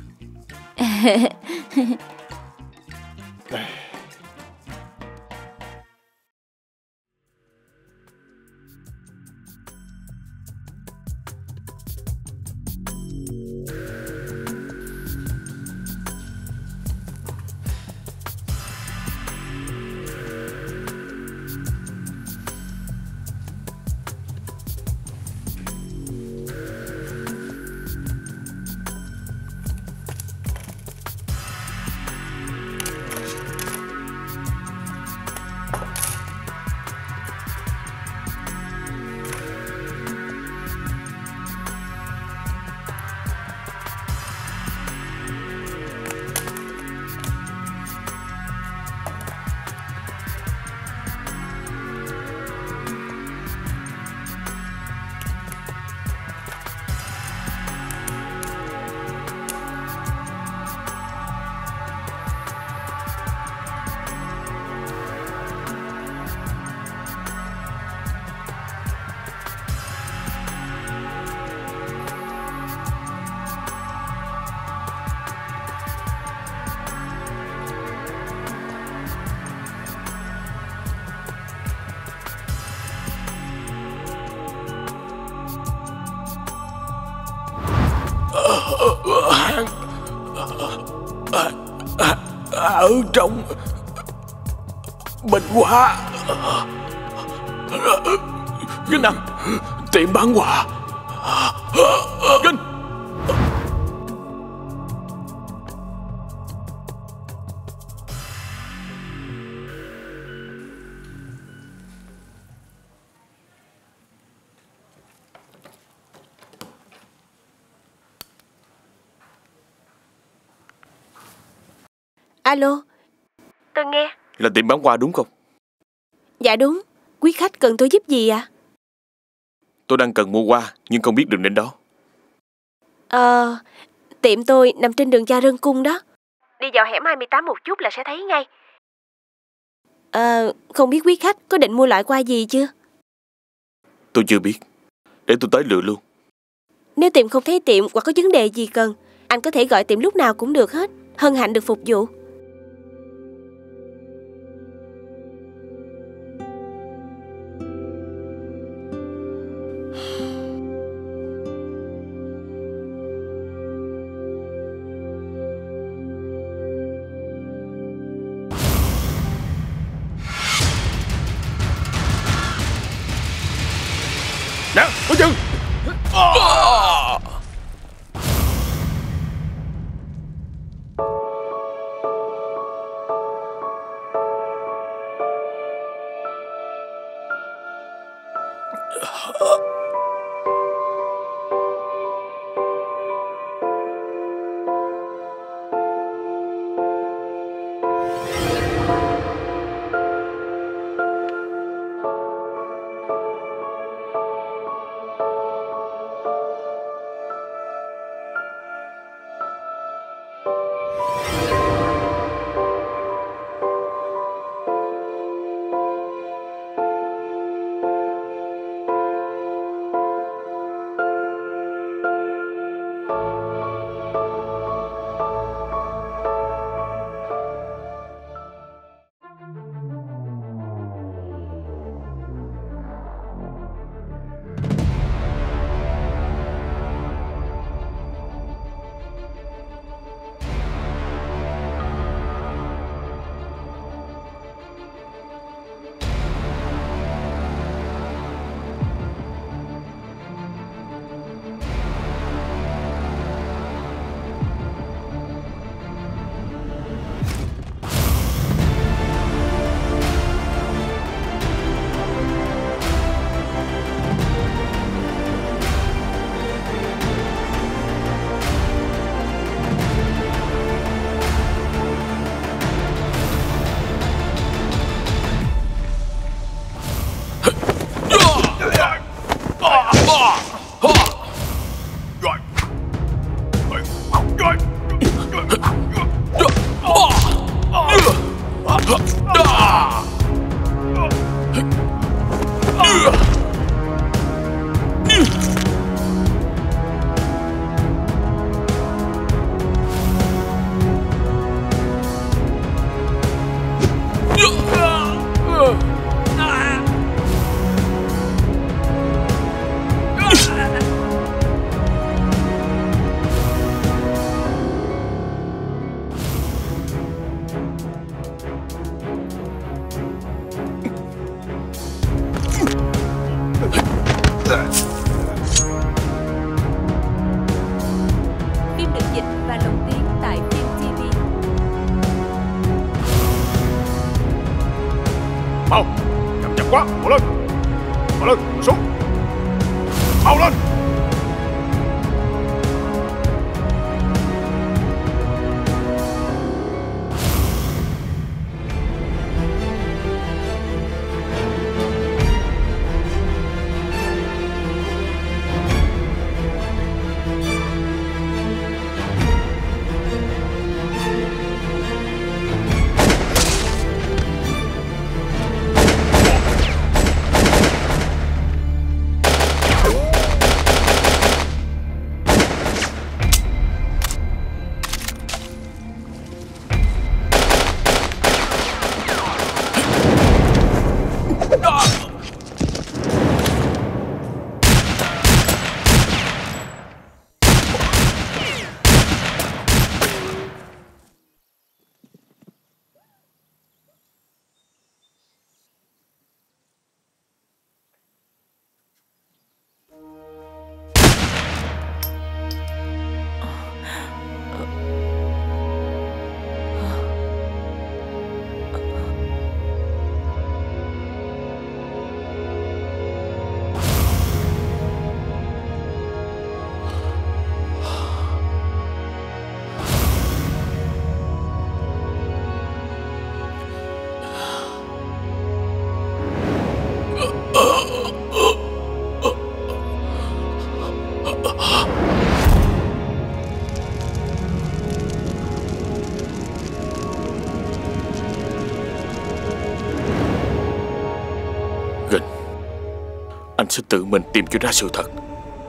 Ở trong Bình Hoa Ginh à, tiệm bán quà Ginh. Alo, tôi nghe. Là tiệm bán quà đúng không? Dạ đúng. Quý khách cần tôi giúp gì ạ? À? Tôi đang cần mua quà nhưng không biết đường đến đó. Ờ, tiệm tôi nằm trên đường Gia Rân Cung đó. Đi vào hẻm hai mươi tám một chút là sẽ thấy ngay. Ờ, không biết quý khách có định mua loại quà gì chưa? Tôi chưa biết. Để tôi tới lựa luôn. Nếu tiệm không thấy tiệm hoặc có vấn đề gì cần, anh có thể gọi tiệm lúc nào cũng được hết. Hân hạnh được phục vụ. Nè, có chừng. Phim được dịch và lồng tiếng tại Phim ti vi. Mau, chậm chậm quá, mau lên, mau lên, ngồi xuống, mau lên. Anh sẽ tự mình tìm cho ra sự thật.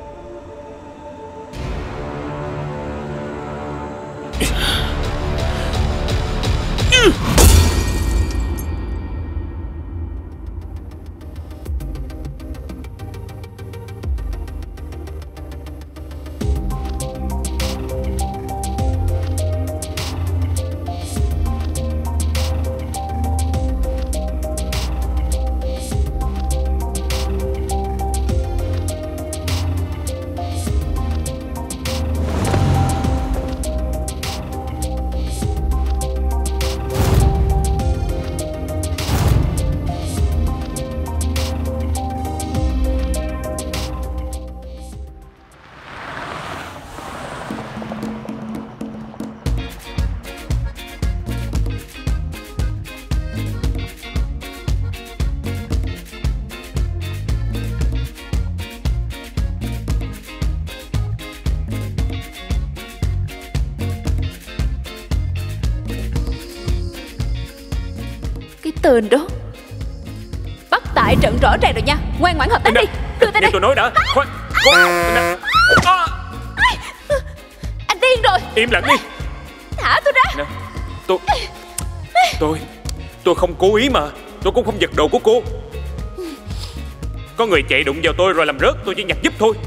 Tên đó bắt tại trận rõ ràng rồi nha. Ngoan ngoãn hợp tác đi. Đưa tay đây. Tôi nói đã. Khoan. À. Anh điên rồi. Im lặng đi. Thả tôi ra. Nè, tôi Tôi Tôi không cố ý mà. Tôi cũng không giật đồ của cô. Có người chạy đụng vào tôi rồi làm rớt, tôi chỉ nhặt giúp thôi.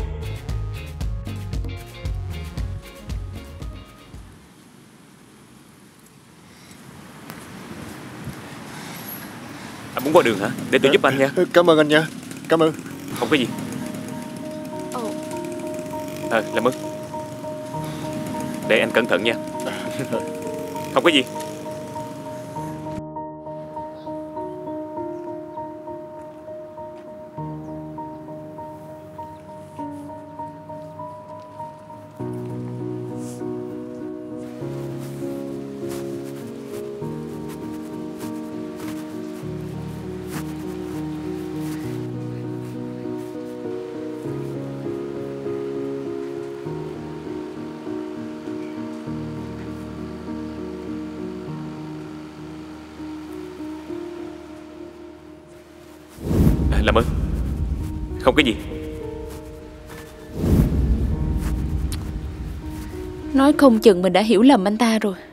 Anh muốn qua đường hả? Để tôi giúp anh nha. Cảm ơn anh nha. Cảm ơn. Không có gì. À, làm ơn. Để anh cẩn thận nha. Không có gì. Làm ơn. Không có gì. Nói không chừng mình đã hiểu lầm anh ta rồi.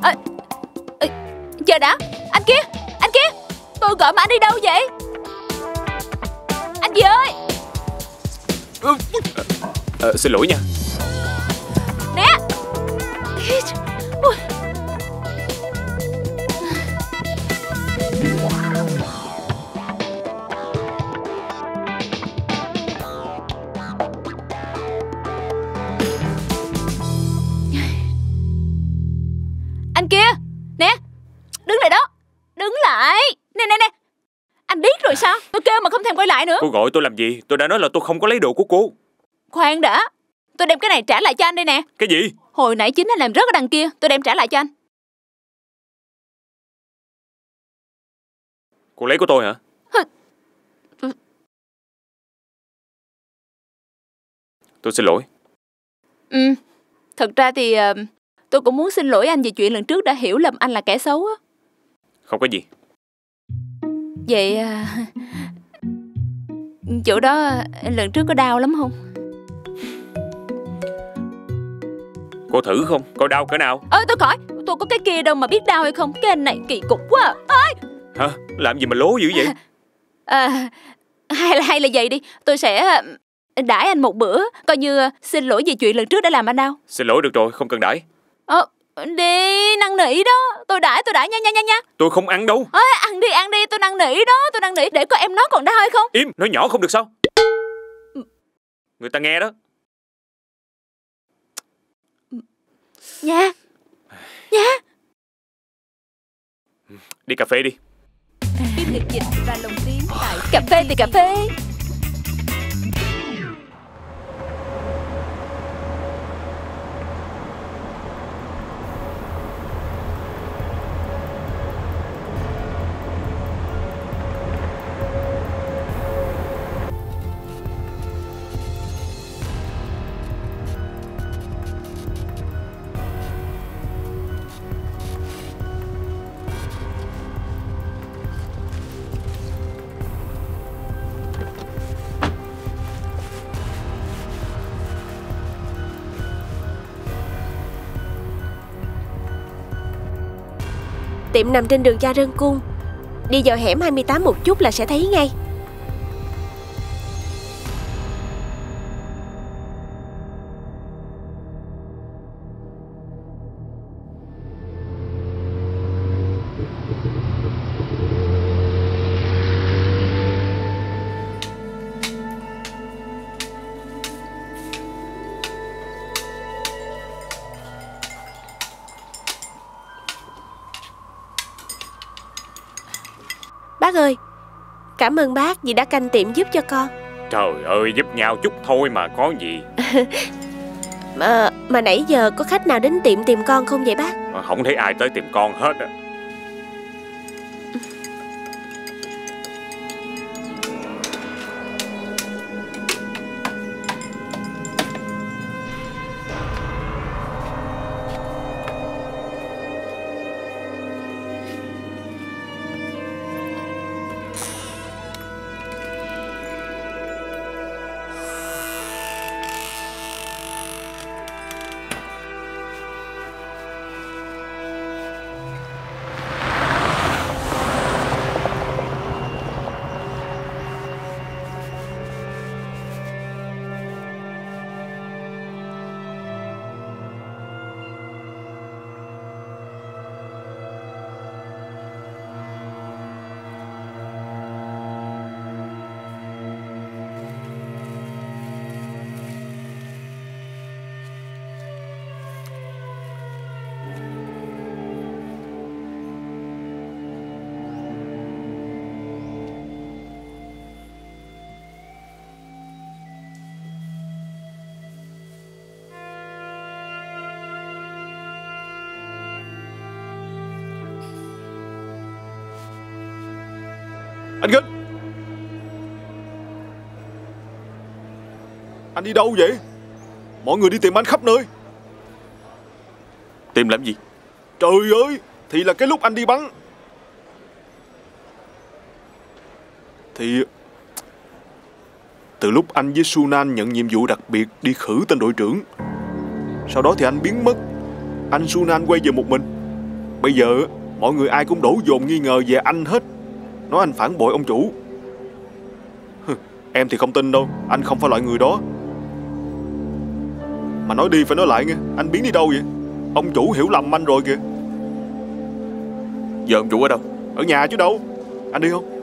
à, à, chờ đã. Anh kia, anh kia, tôi gọi mà anh đi đâu vậy? Anh gì ơi. à, à, Xin lỗi nha. Nè. Ui. Anh kia, nè, đứng lại đó, đứng lại. Nè nè nè, anh biết rồi sao? Tôi kêu mà không thèm quay lại nữa. Cô gọi tôi làm gì? Tôi đã nói là tôi không có lấy đồ của cô. Khoan đã, tôi đem cái này trả lại cho anh đây nè. Cái gì? Hồi nãy chính anh làm rớt ở đằng kia, tôi đem trả lại cho anh. Cô lấy của tôi hả? Tôi xin lỗi. Ừ, thật ra thì uh, tôi cũng muốn xin lỗi anh vì chuyện lần trước đã hiểu lầm anh là kẻ xấu á. Không có gì. Vậy uh, chỗ đó lần trước có đau lắm không? Cô thử không? Coi đau cỡ nào? Ơ tôi khỏi, tôi có cái kia đâu mà biết đau hay không. Cái anh này kỳ cục quá. Ơi. Hả? Làm gì mà lố dữ vậy? À, hay là hay là vậy đi, tôi sẽ đãi anh một bữa, coi như xin lỗi vì chuyện lần trước đã làm anh đau. Xin lỗi được rồi, không cần đãi. Ờ, đi năn nỉ đó, tôi đãi tôi đãi nha nha nha nha. Tôi không ăn đâu. À, ăn đi ăn đi, tôi năn nỉ đó, tôi năn nỉ để coi em nói còn đau hay không. Im, nói nhỏ không được sao? Người ta nghe đó. Nha, nha. Đi cà phê đi. Phim liệt dịch và lồng tiếng tại cà phê thì cà phê. Tiệm nằm trên đường Cha Rân Cung. Đi vào hẻm hai mươi tám một chút là sẽ thấy ngay. Bác ơi, cảm ơn bác vì đã canh tiệm giúp cho con. Trời ơi, giúp nhau chút thôi mà có gì. Mà, mà nãy giờ có khách nào đến tiệm tìm con không vậy bác? Không thấy ai tới tìm con hết á. Anh Kinh, anh đi đâu vậy? Mọi người đi tìm anh khắp nơi. Tìm làm gì? Trời ơi, thì là cái lúc anh đi bắn. Thì từ lúc anh với Sunan nhận nhiệm vụ đặc biệt đi khử tên đội trưởng, sau đó thì anh biến mất. Anh Sunan quay về một mình. Bây giờ mọi người ai cũng đổ dồn nghi ngờ về anh hết, nói anh phản bội ông chủ. Em thì không tin đâu, anh không phải loại người đó. Mà nói đi phải nói lại nghe, anh biến đi đâu vậy? Ông chủ hiểu lầm anh rồi kìa. Giờ ông chủ ở đâu? Ở nhà chứ đâu. Anh đi không?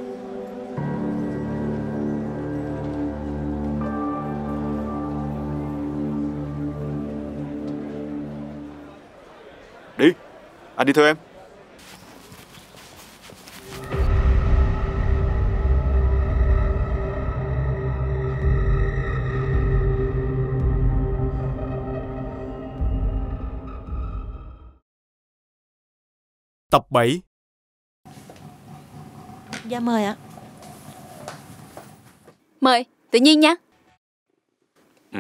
Đi, anh đi theo em. Tập bảy. Dạ mời ạ. Mời, tự nhiên nha. Ừ.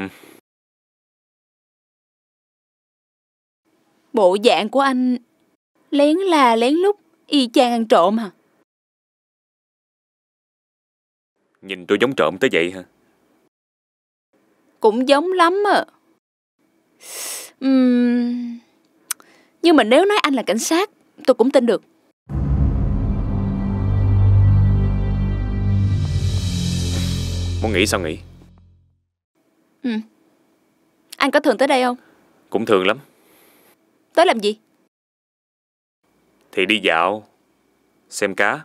Bộ dạng của anh lén là lén lút, y chang ăn trộm hả? Nhìn tôi giống trộm tới vậy hả? Cũng giống lắm à. Uhm... Nhưng mà nếu nói anh là cảnh sát, tôi cũng tin được. Muốn nghỉ sao nghỉ? Ừ. Anh có thường tới đây không? Cũng thường lắm. Tới làm gì? Thì đi dạo, xem cá.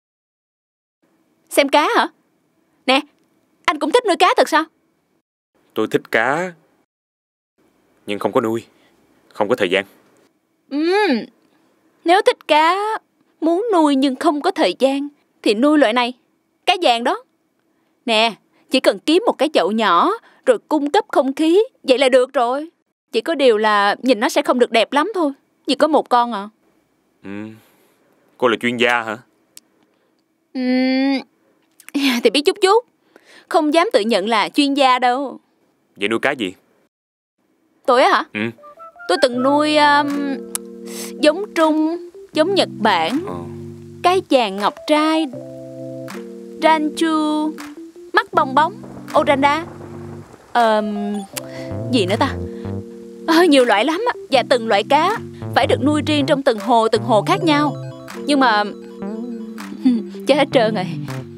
Xem cá hả? Nè, anh cũng thích nuôi cá thật sao? Tôi thích cá, nhưng không có nuôi, không có thời gian. Uhm, nếu thích cá, muốn nuôi nhưng không có thời gian, thì nuôi loại này, cá vàng đó. Nè, chỉ cần kiếm một cái chậu nhỏ, rồi cung cấp không khí, vậy là được rồi. Chỉ có điều là nhìn nó sẽ không được đẹp lắm thôi, vì có một con à. Ừ. Cô là chuyên gia hả? Uhm, thì biết chút chút, không dám tự nhận là chuyên gia đâu. Vậy nuôi cá gì? Tôi á hả? Ừ. Tôi từng nuôi um, giống Trung, giống Nhật Bản, ờ. cái vàng ngọc trai, ranchu, mắt bong bóng, oranda, um, gì nữa ta? À, nhiều loại lắm á. Và từng loại cá phải được nuôi riêng trong từng hồ, từng hồ khác nhau. Nhưng mà chết hết trơn rồi.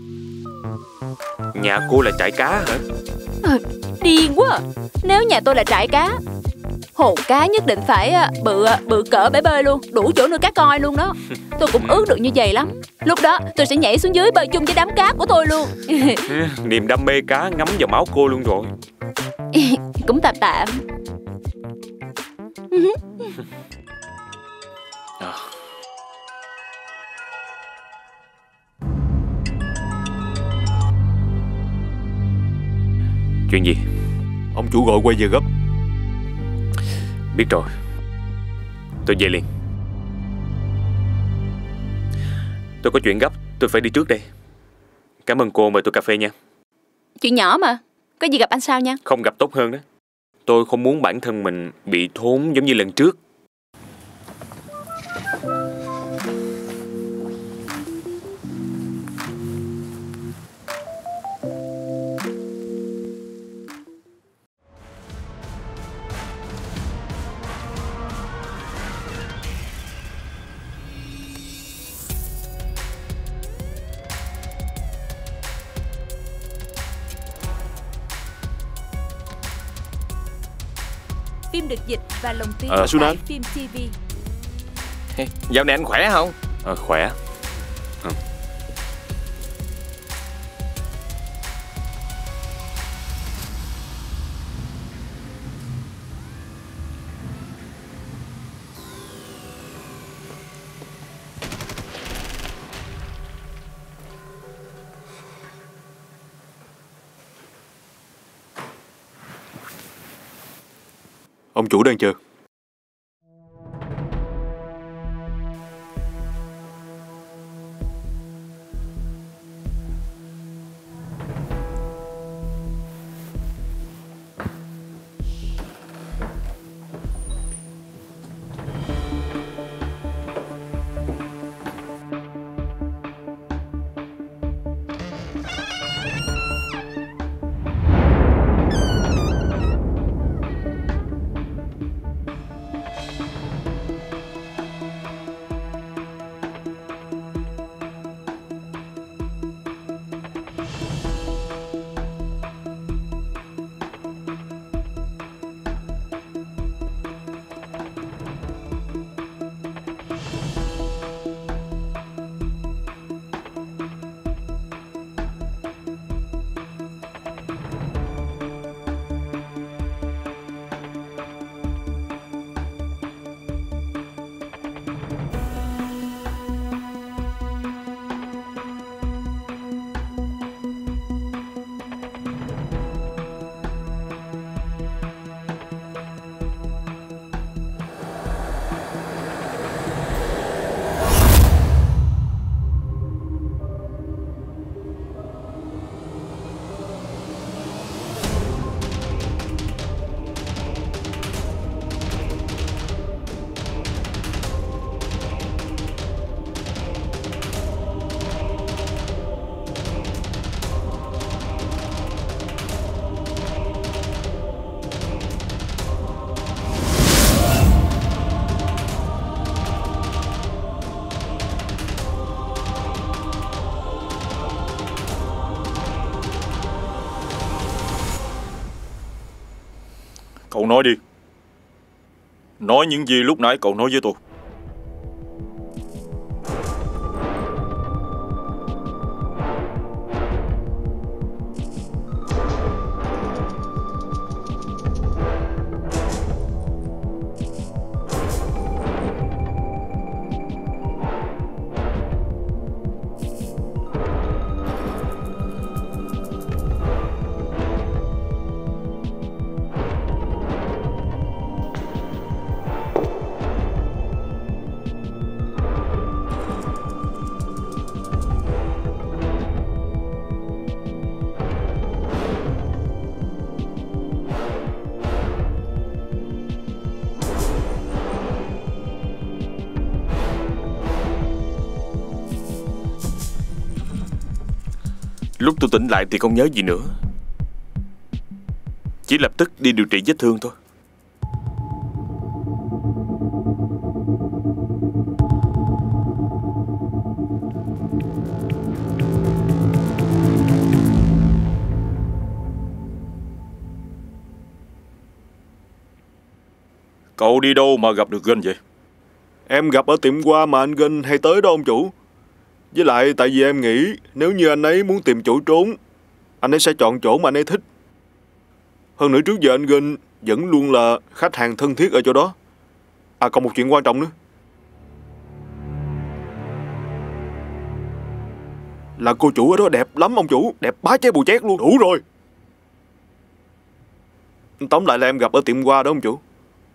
Nhà cô là trại cá hả? À, điên quá à. Nếu nhà tôi là trại cá, hồ cá nhất định phải bự bự cỡ bể bơi luôn, đủ chỗ nuôi cá coi luôn đó. Tôi cũng ước được như vậy lắm. Lúc đó tôi sẽ nhảy xuống dưới bơi chung với đám cá của tôi luôn. Niềm đam mê cá ngấm vào máu cô luôn rồi. Cũng tạm tạm. À. Chuyện gì? Ông chủ gọi quay về gấp. Biết rồi. Tôi về liền. Tôi có chuyện gấp, tôi phải đi trước đây. Cảm ơn cô mời tôi cà phê nha. Chuyện nhỏ mà, có gì gặp anh sau nha. Không gặp tốt hơn đó. Tôi không muốn bản thân mình bị thốn giống như lần trước. Phim được dịch và lồng tiếng à, tại Phim ti vi. Hey, dạo này anh khỏe không? À, khỏe. Ừ. Ông chủ đang chờ. Cậu nói đi. Nói những gì lúc nãy cậu nói với tôi. Lúc tôi tỉnh lại thì không nhớ gì nữa, chỉ lập tức đi điều trị vết thương thôi. Cậu đi đâu mà gặp được Gân vậy? Em gặp ở tiệm hoa mà anh Gân hay tới đó ông chủ. Với lại tại vì em nghĩ nếu như anh ấy muốn tìm chỗ trốn, anh ấy sẽ chọn chỗ mà anh ấy thích. Hơn nữa trước giờ anh Gân vẫn luôn là khách hàng thân thiết ở chỗ đó. À còn một chuyện quan trọng nữa, là cô chủ ở đó đẹp lắm ông chủ. Đẹp bá cháy bù chét luôn. Đủ rồi. Tóm lại là em gặp ở tiệm hoa đó ông chủ.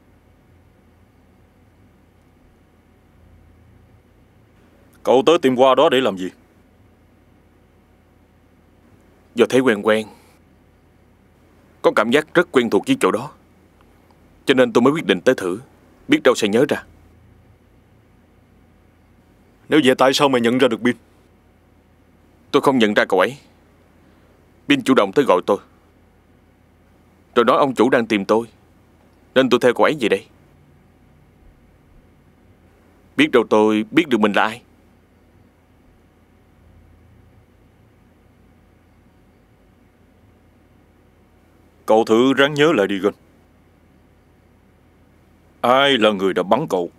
Cậu tới tiệm hoa đó để làm gì? Do thấy quen quen, có cảm giác rất quen thuộc với chỗ đó, cho nên tôi mới quyết định tới thử, biết đâu sẽ nhớ ra. Nếu vậy tại sao mày nhận ra được Bin? Tôi không nhận ra cậu ấy. Bin chủ động tới gọi tôi, rồi nói ông chủ đang tìm tôi, nên tôi theo cậu ấy về đây. Biết đâu tôi biết được mình là ai. Cậu thử ráng nhớ lại đi Gân. Ai là người đã bắn cậu?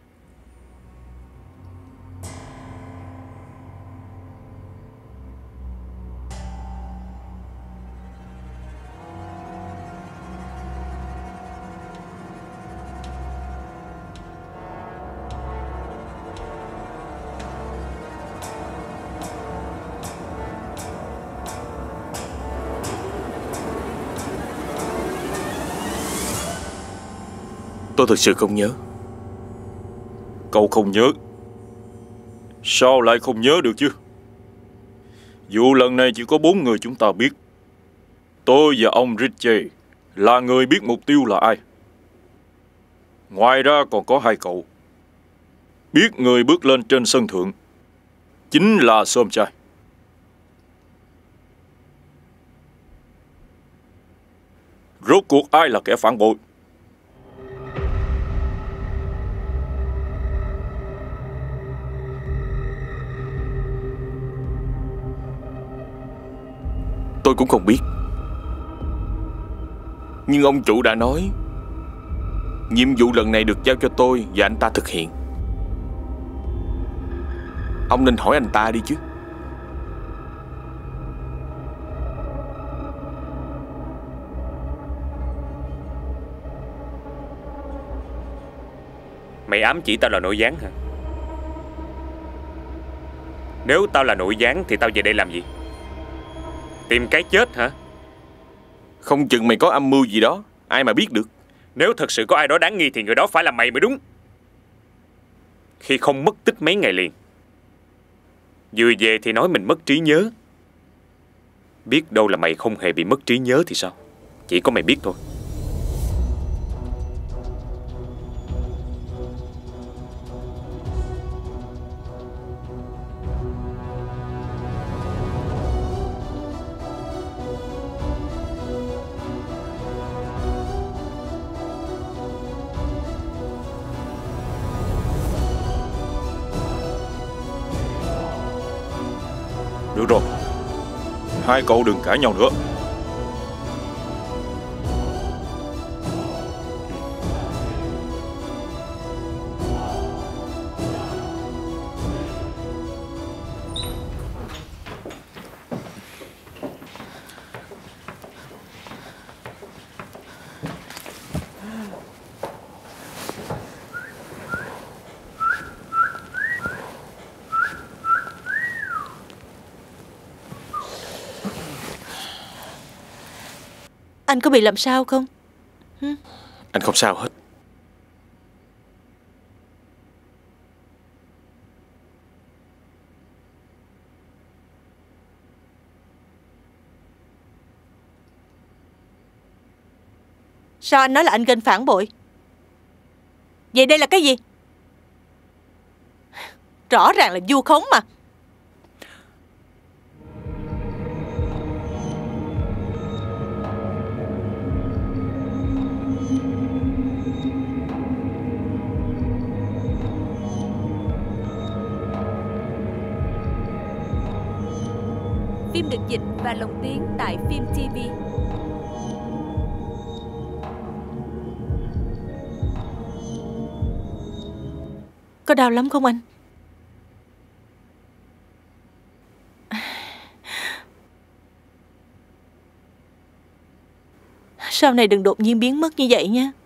Tôi thực sự không nhớ. Cậu không nhớ? Sao lại không nhớ được chứ? Vụ lần này chỉ có bốn người chúng ta biết. Tôi và ông Ritchie là người biết mục tiêu là ai. Ngoài ra còn có hai cậu biết người bước lên trên sân thượng chính là Sôm Trai. Rốt cuộc ai là kẻ phản bội? Tôi cũng không biết. Nhưng ông chủ đã nói nhiệm vụ lần này được giao cho tôi và anh ta thực hiện. Ông nên hỏi anh ta đi chứ. Mày ám chỉ tao là nội gián hả? Nếu tao là nội gián thì tao về đây làm gì? Tìm cái chết hả? Không chừng mày có âm mưu gì đó, ai mà biết được. Nếu thật sự có ai đó đáng nghi thì người đó phải là mày mới đúng. Khi không mất tích mấy ngày liền, vừa về thì nói mình mất trí nhớ. Biết đâu là mày không hề bị mất trí nhớ thì sao? Chỉ có mày biết thôi. Được rồi, hai cậu đừng cãi nhau nữa. Anh có bị làm sao không? Hừ? Anh không sao hết. Sao anh nói là anh kênh phản bội? Vậy đây là cái gì? Rõ ràng là vu khống mà. Phim được dịch và lồng tiếng tại Phim ti vi. Có đau lắm không anh? Sau này đừng đột nhiên biến mất như vậy nha.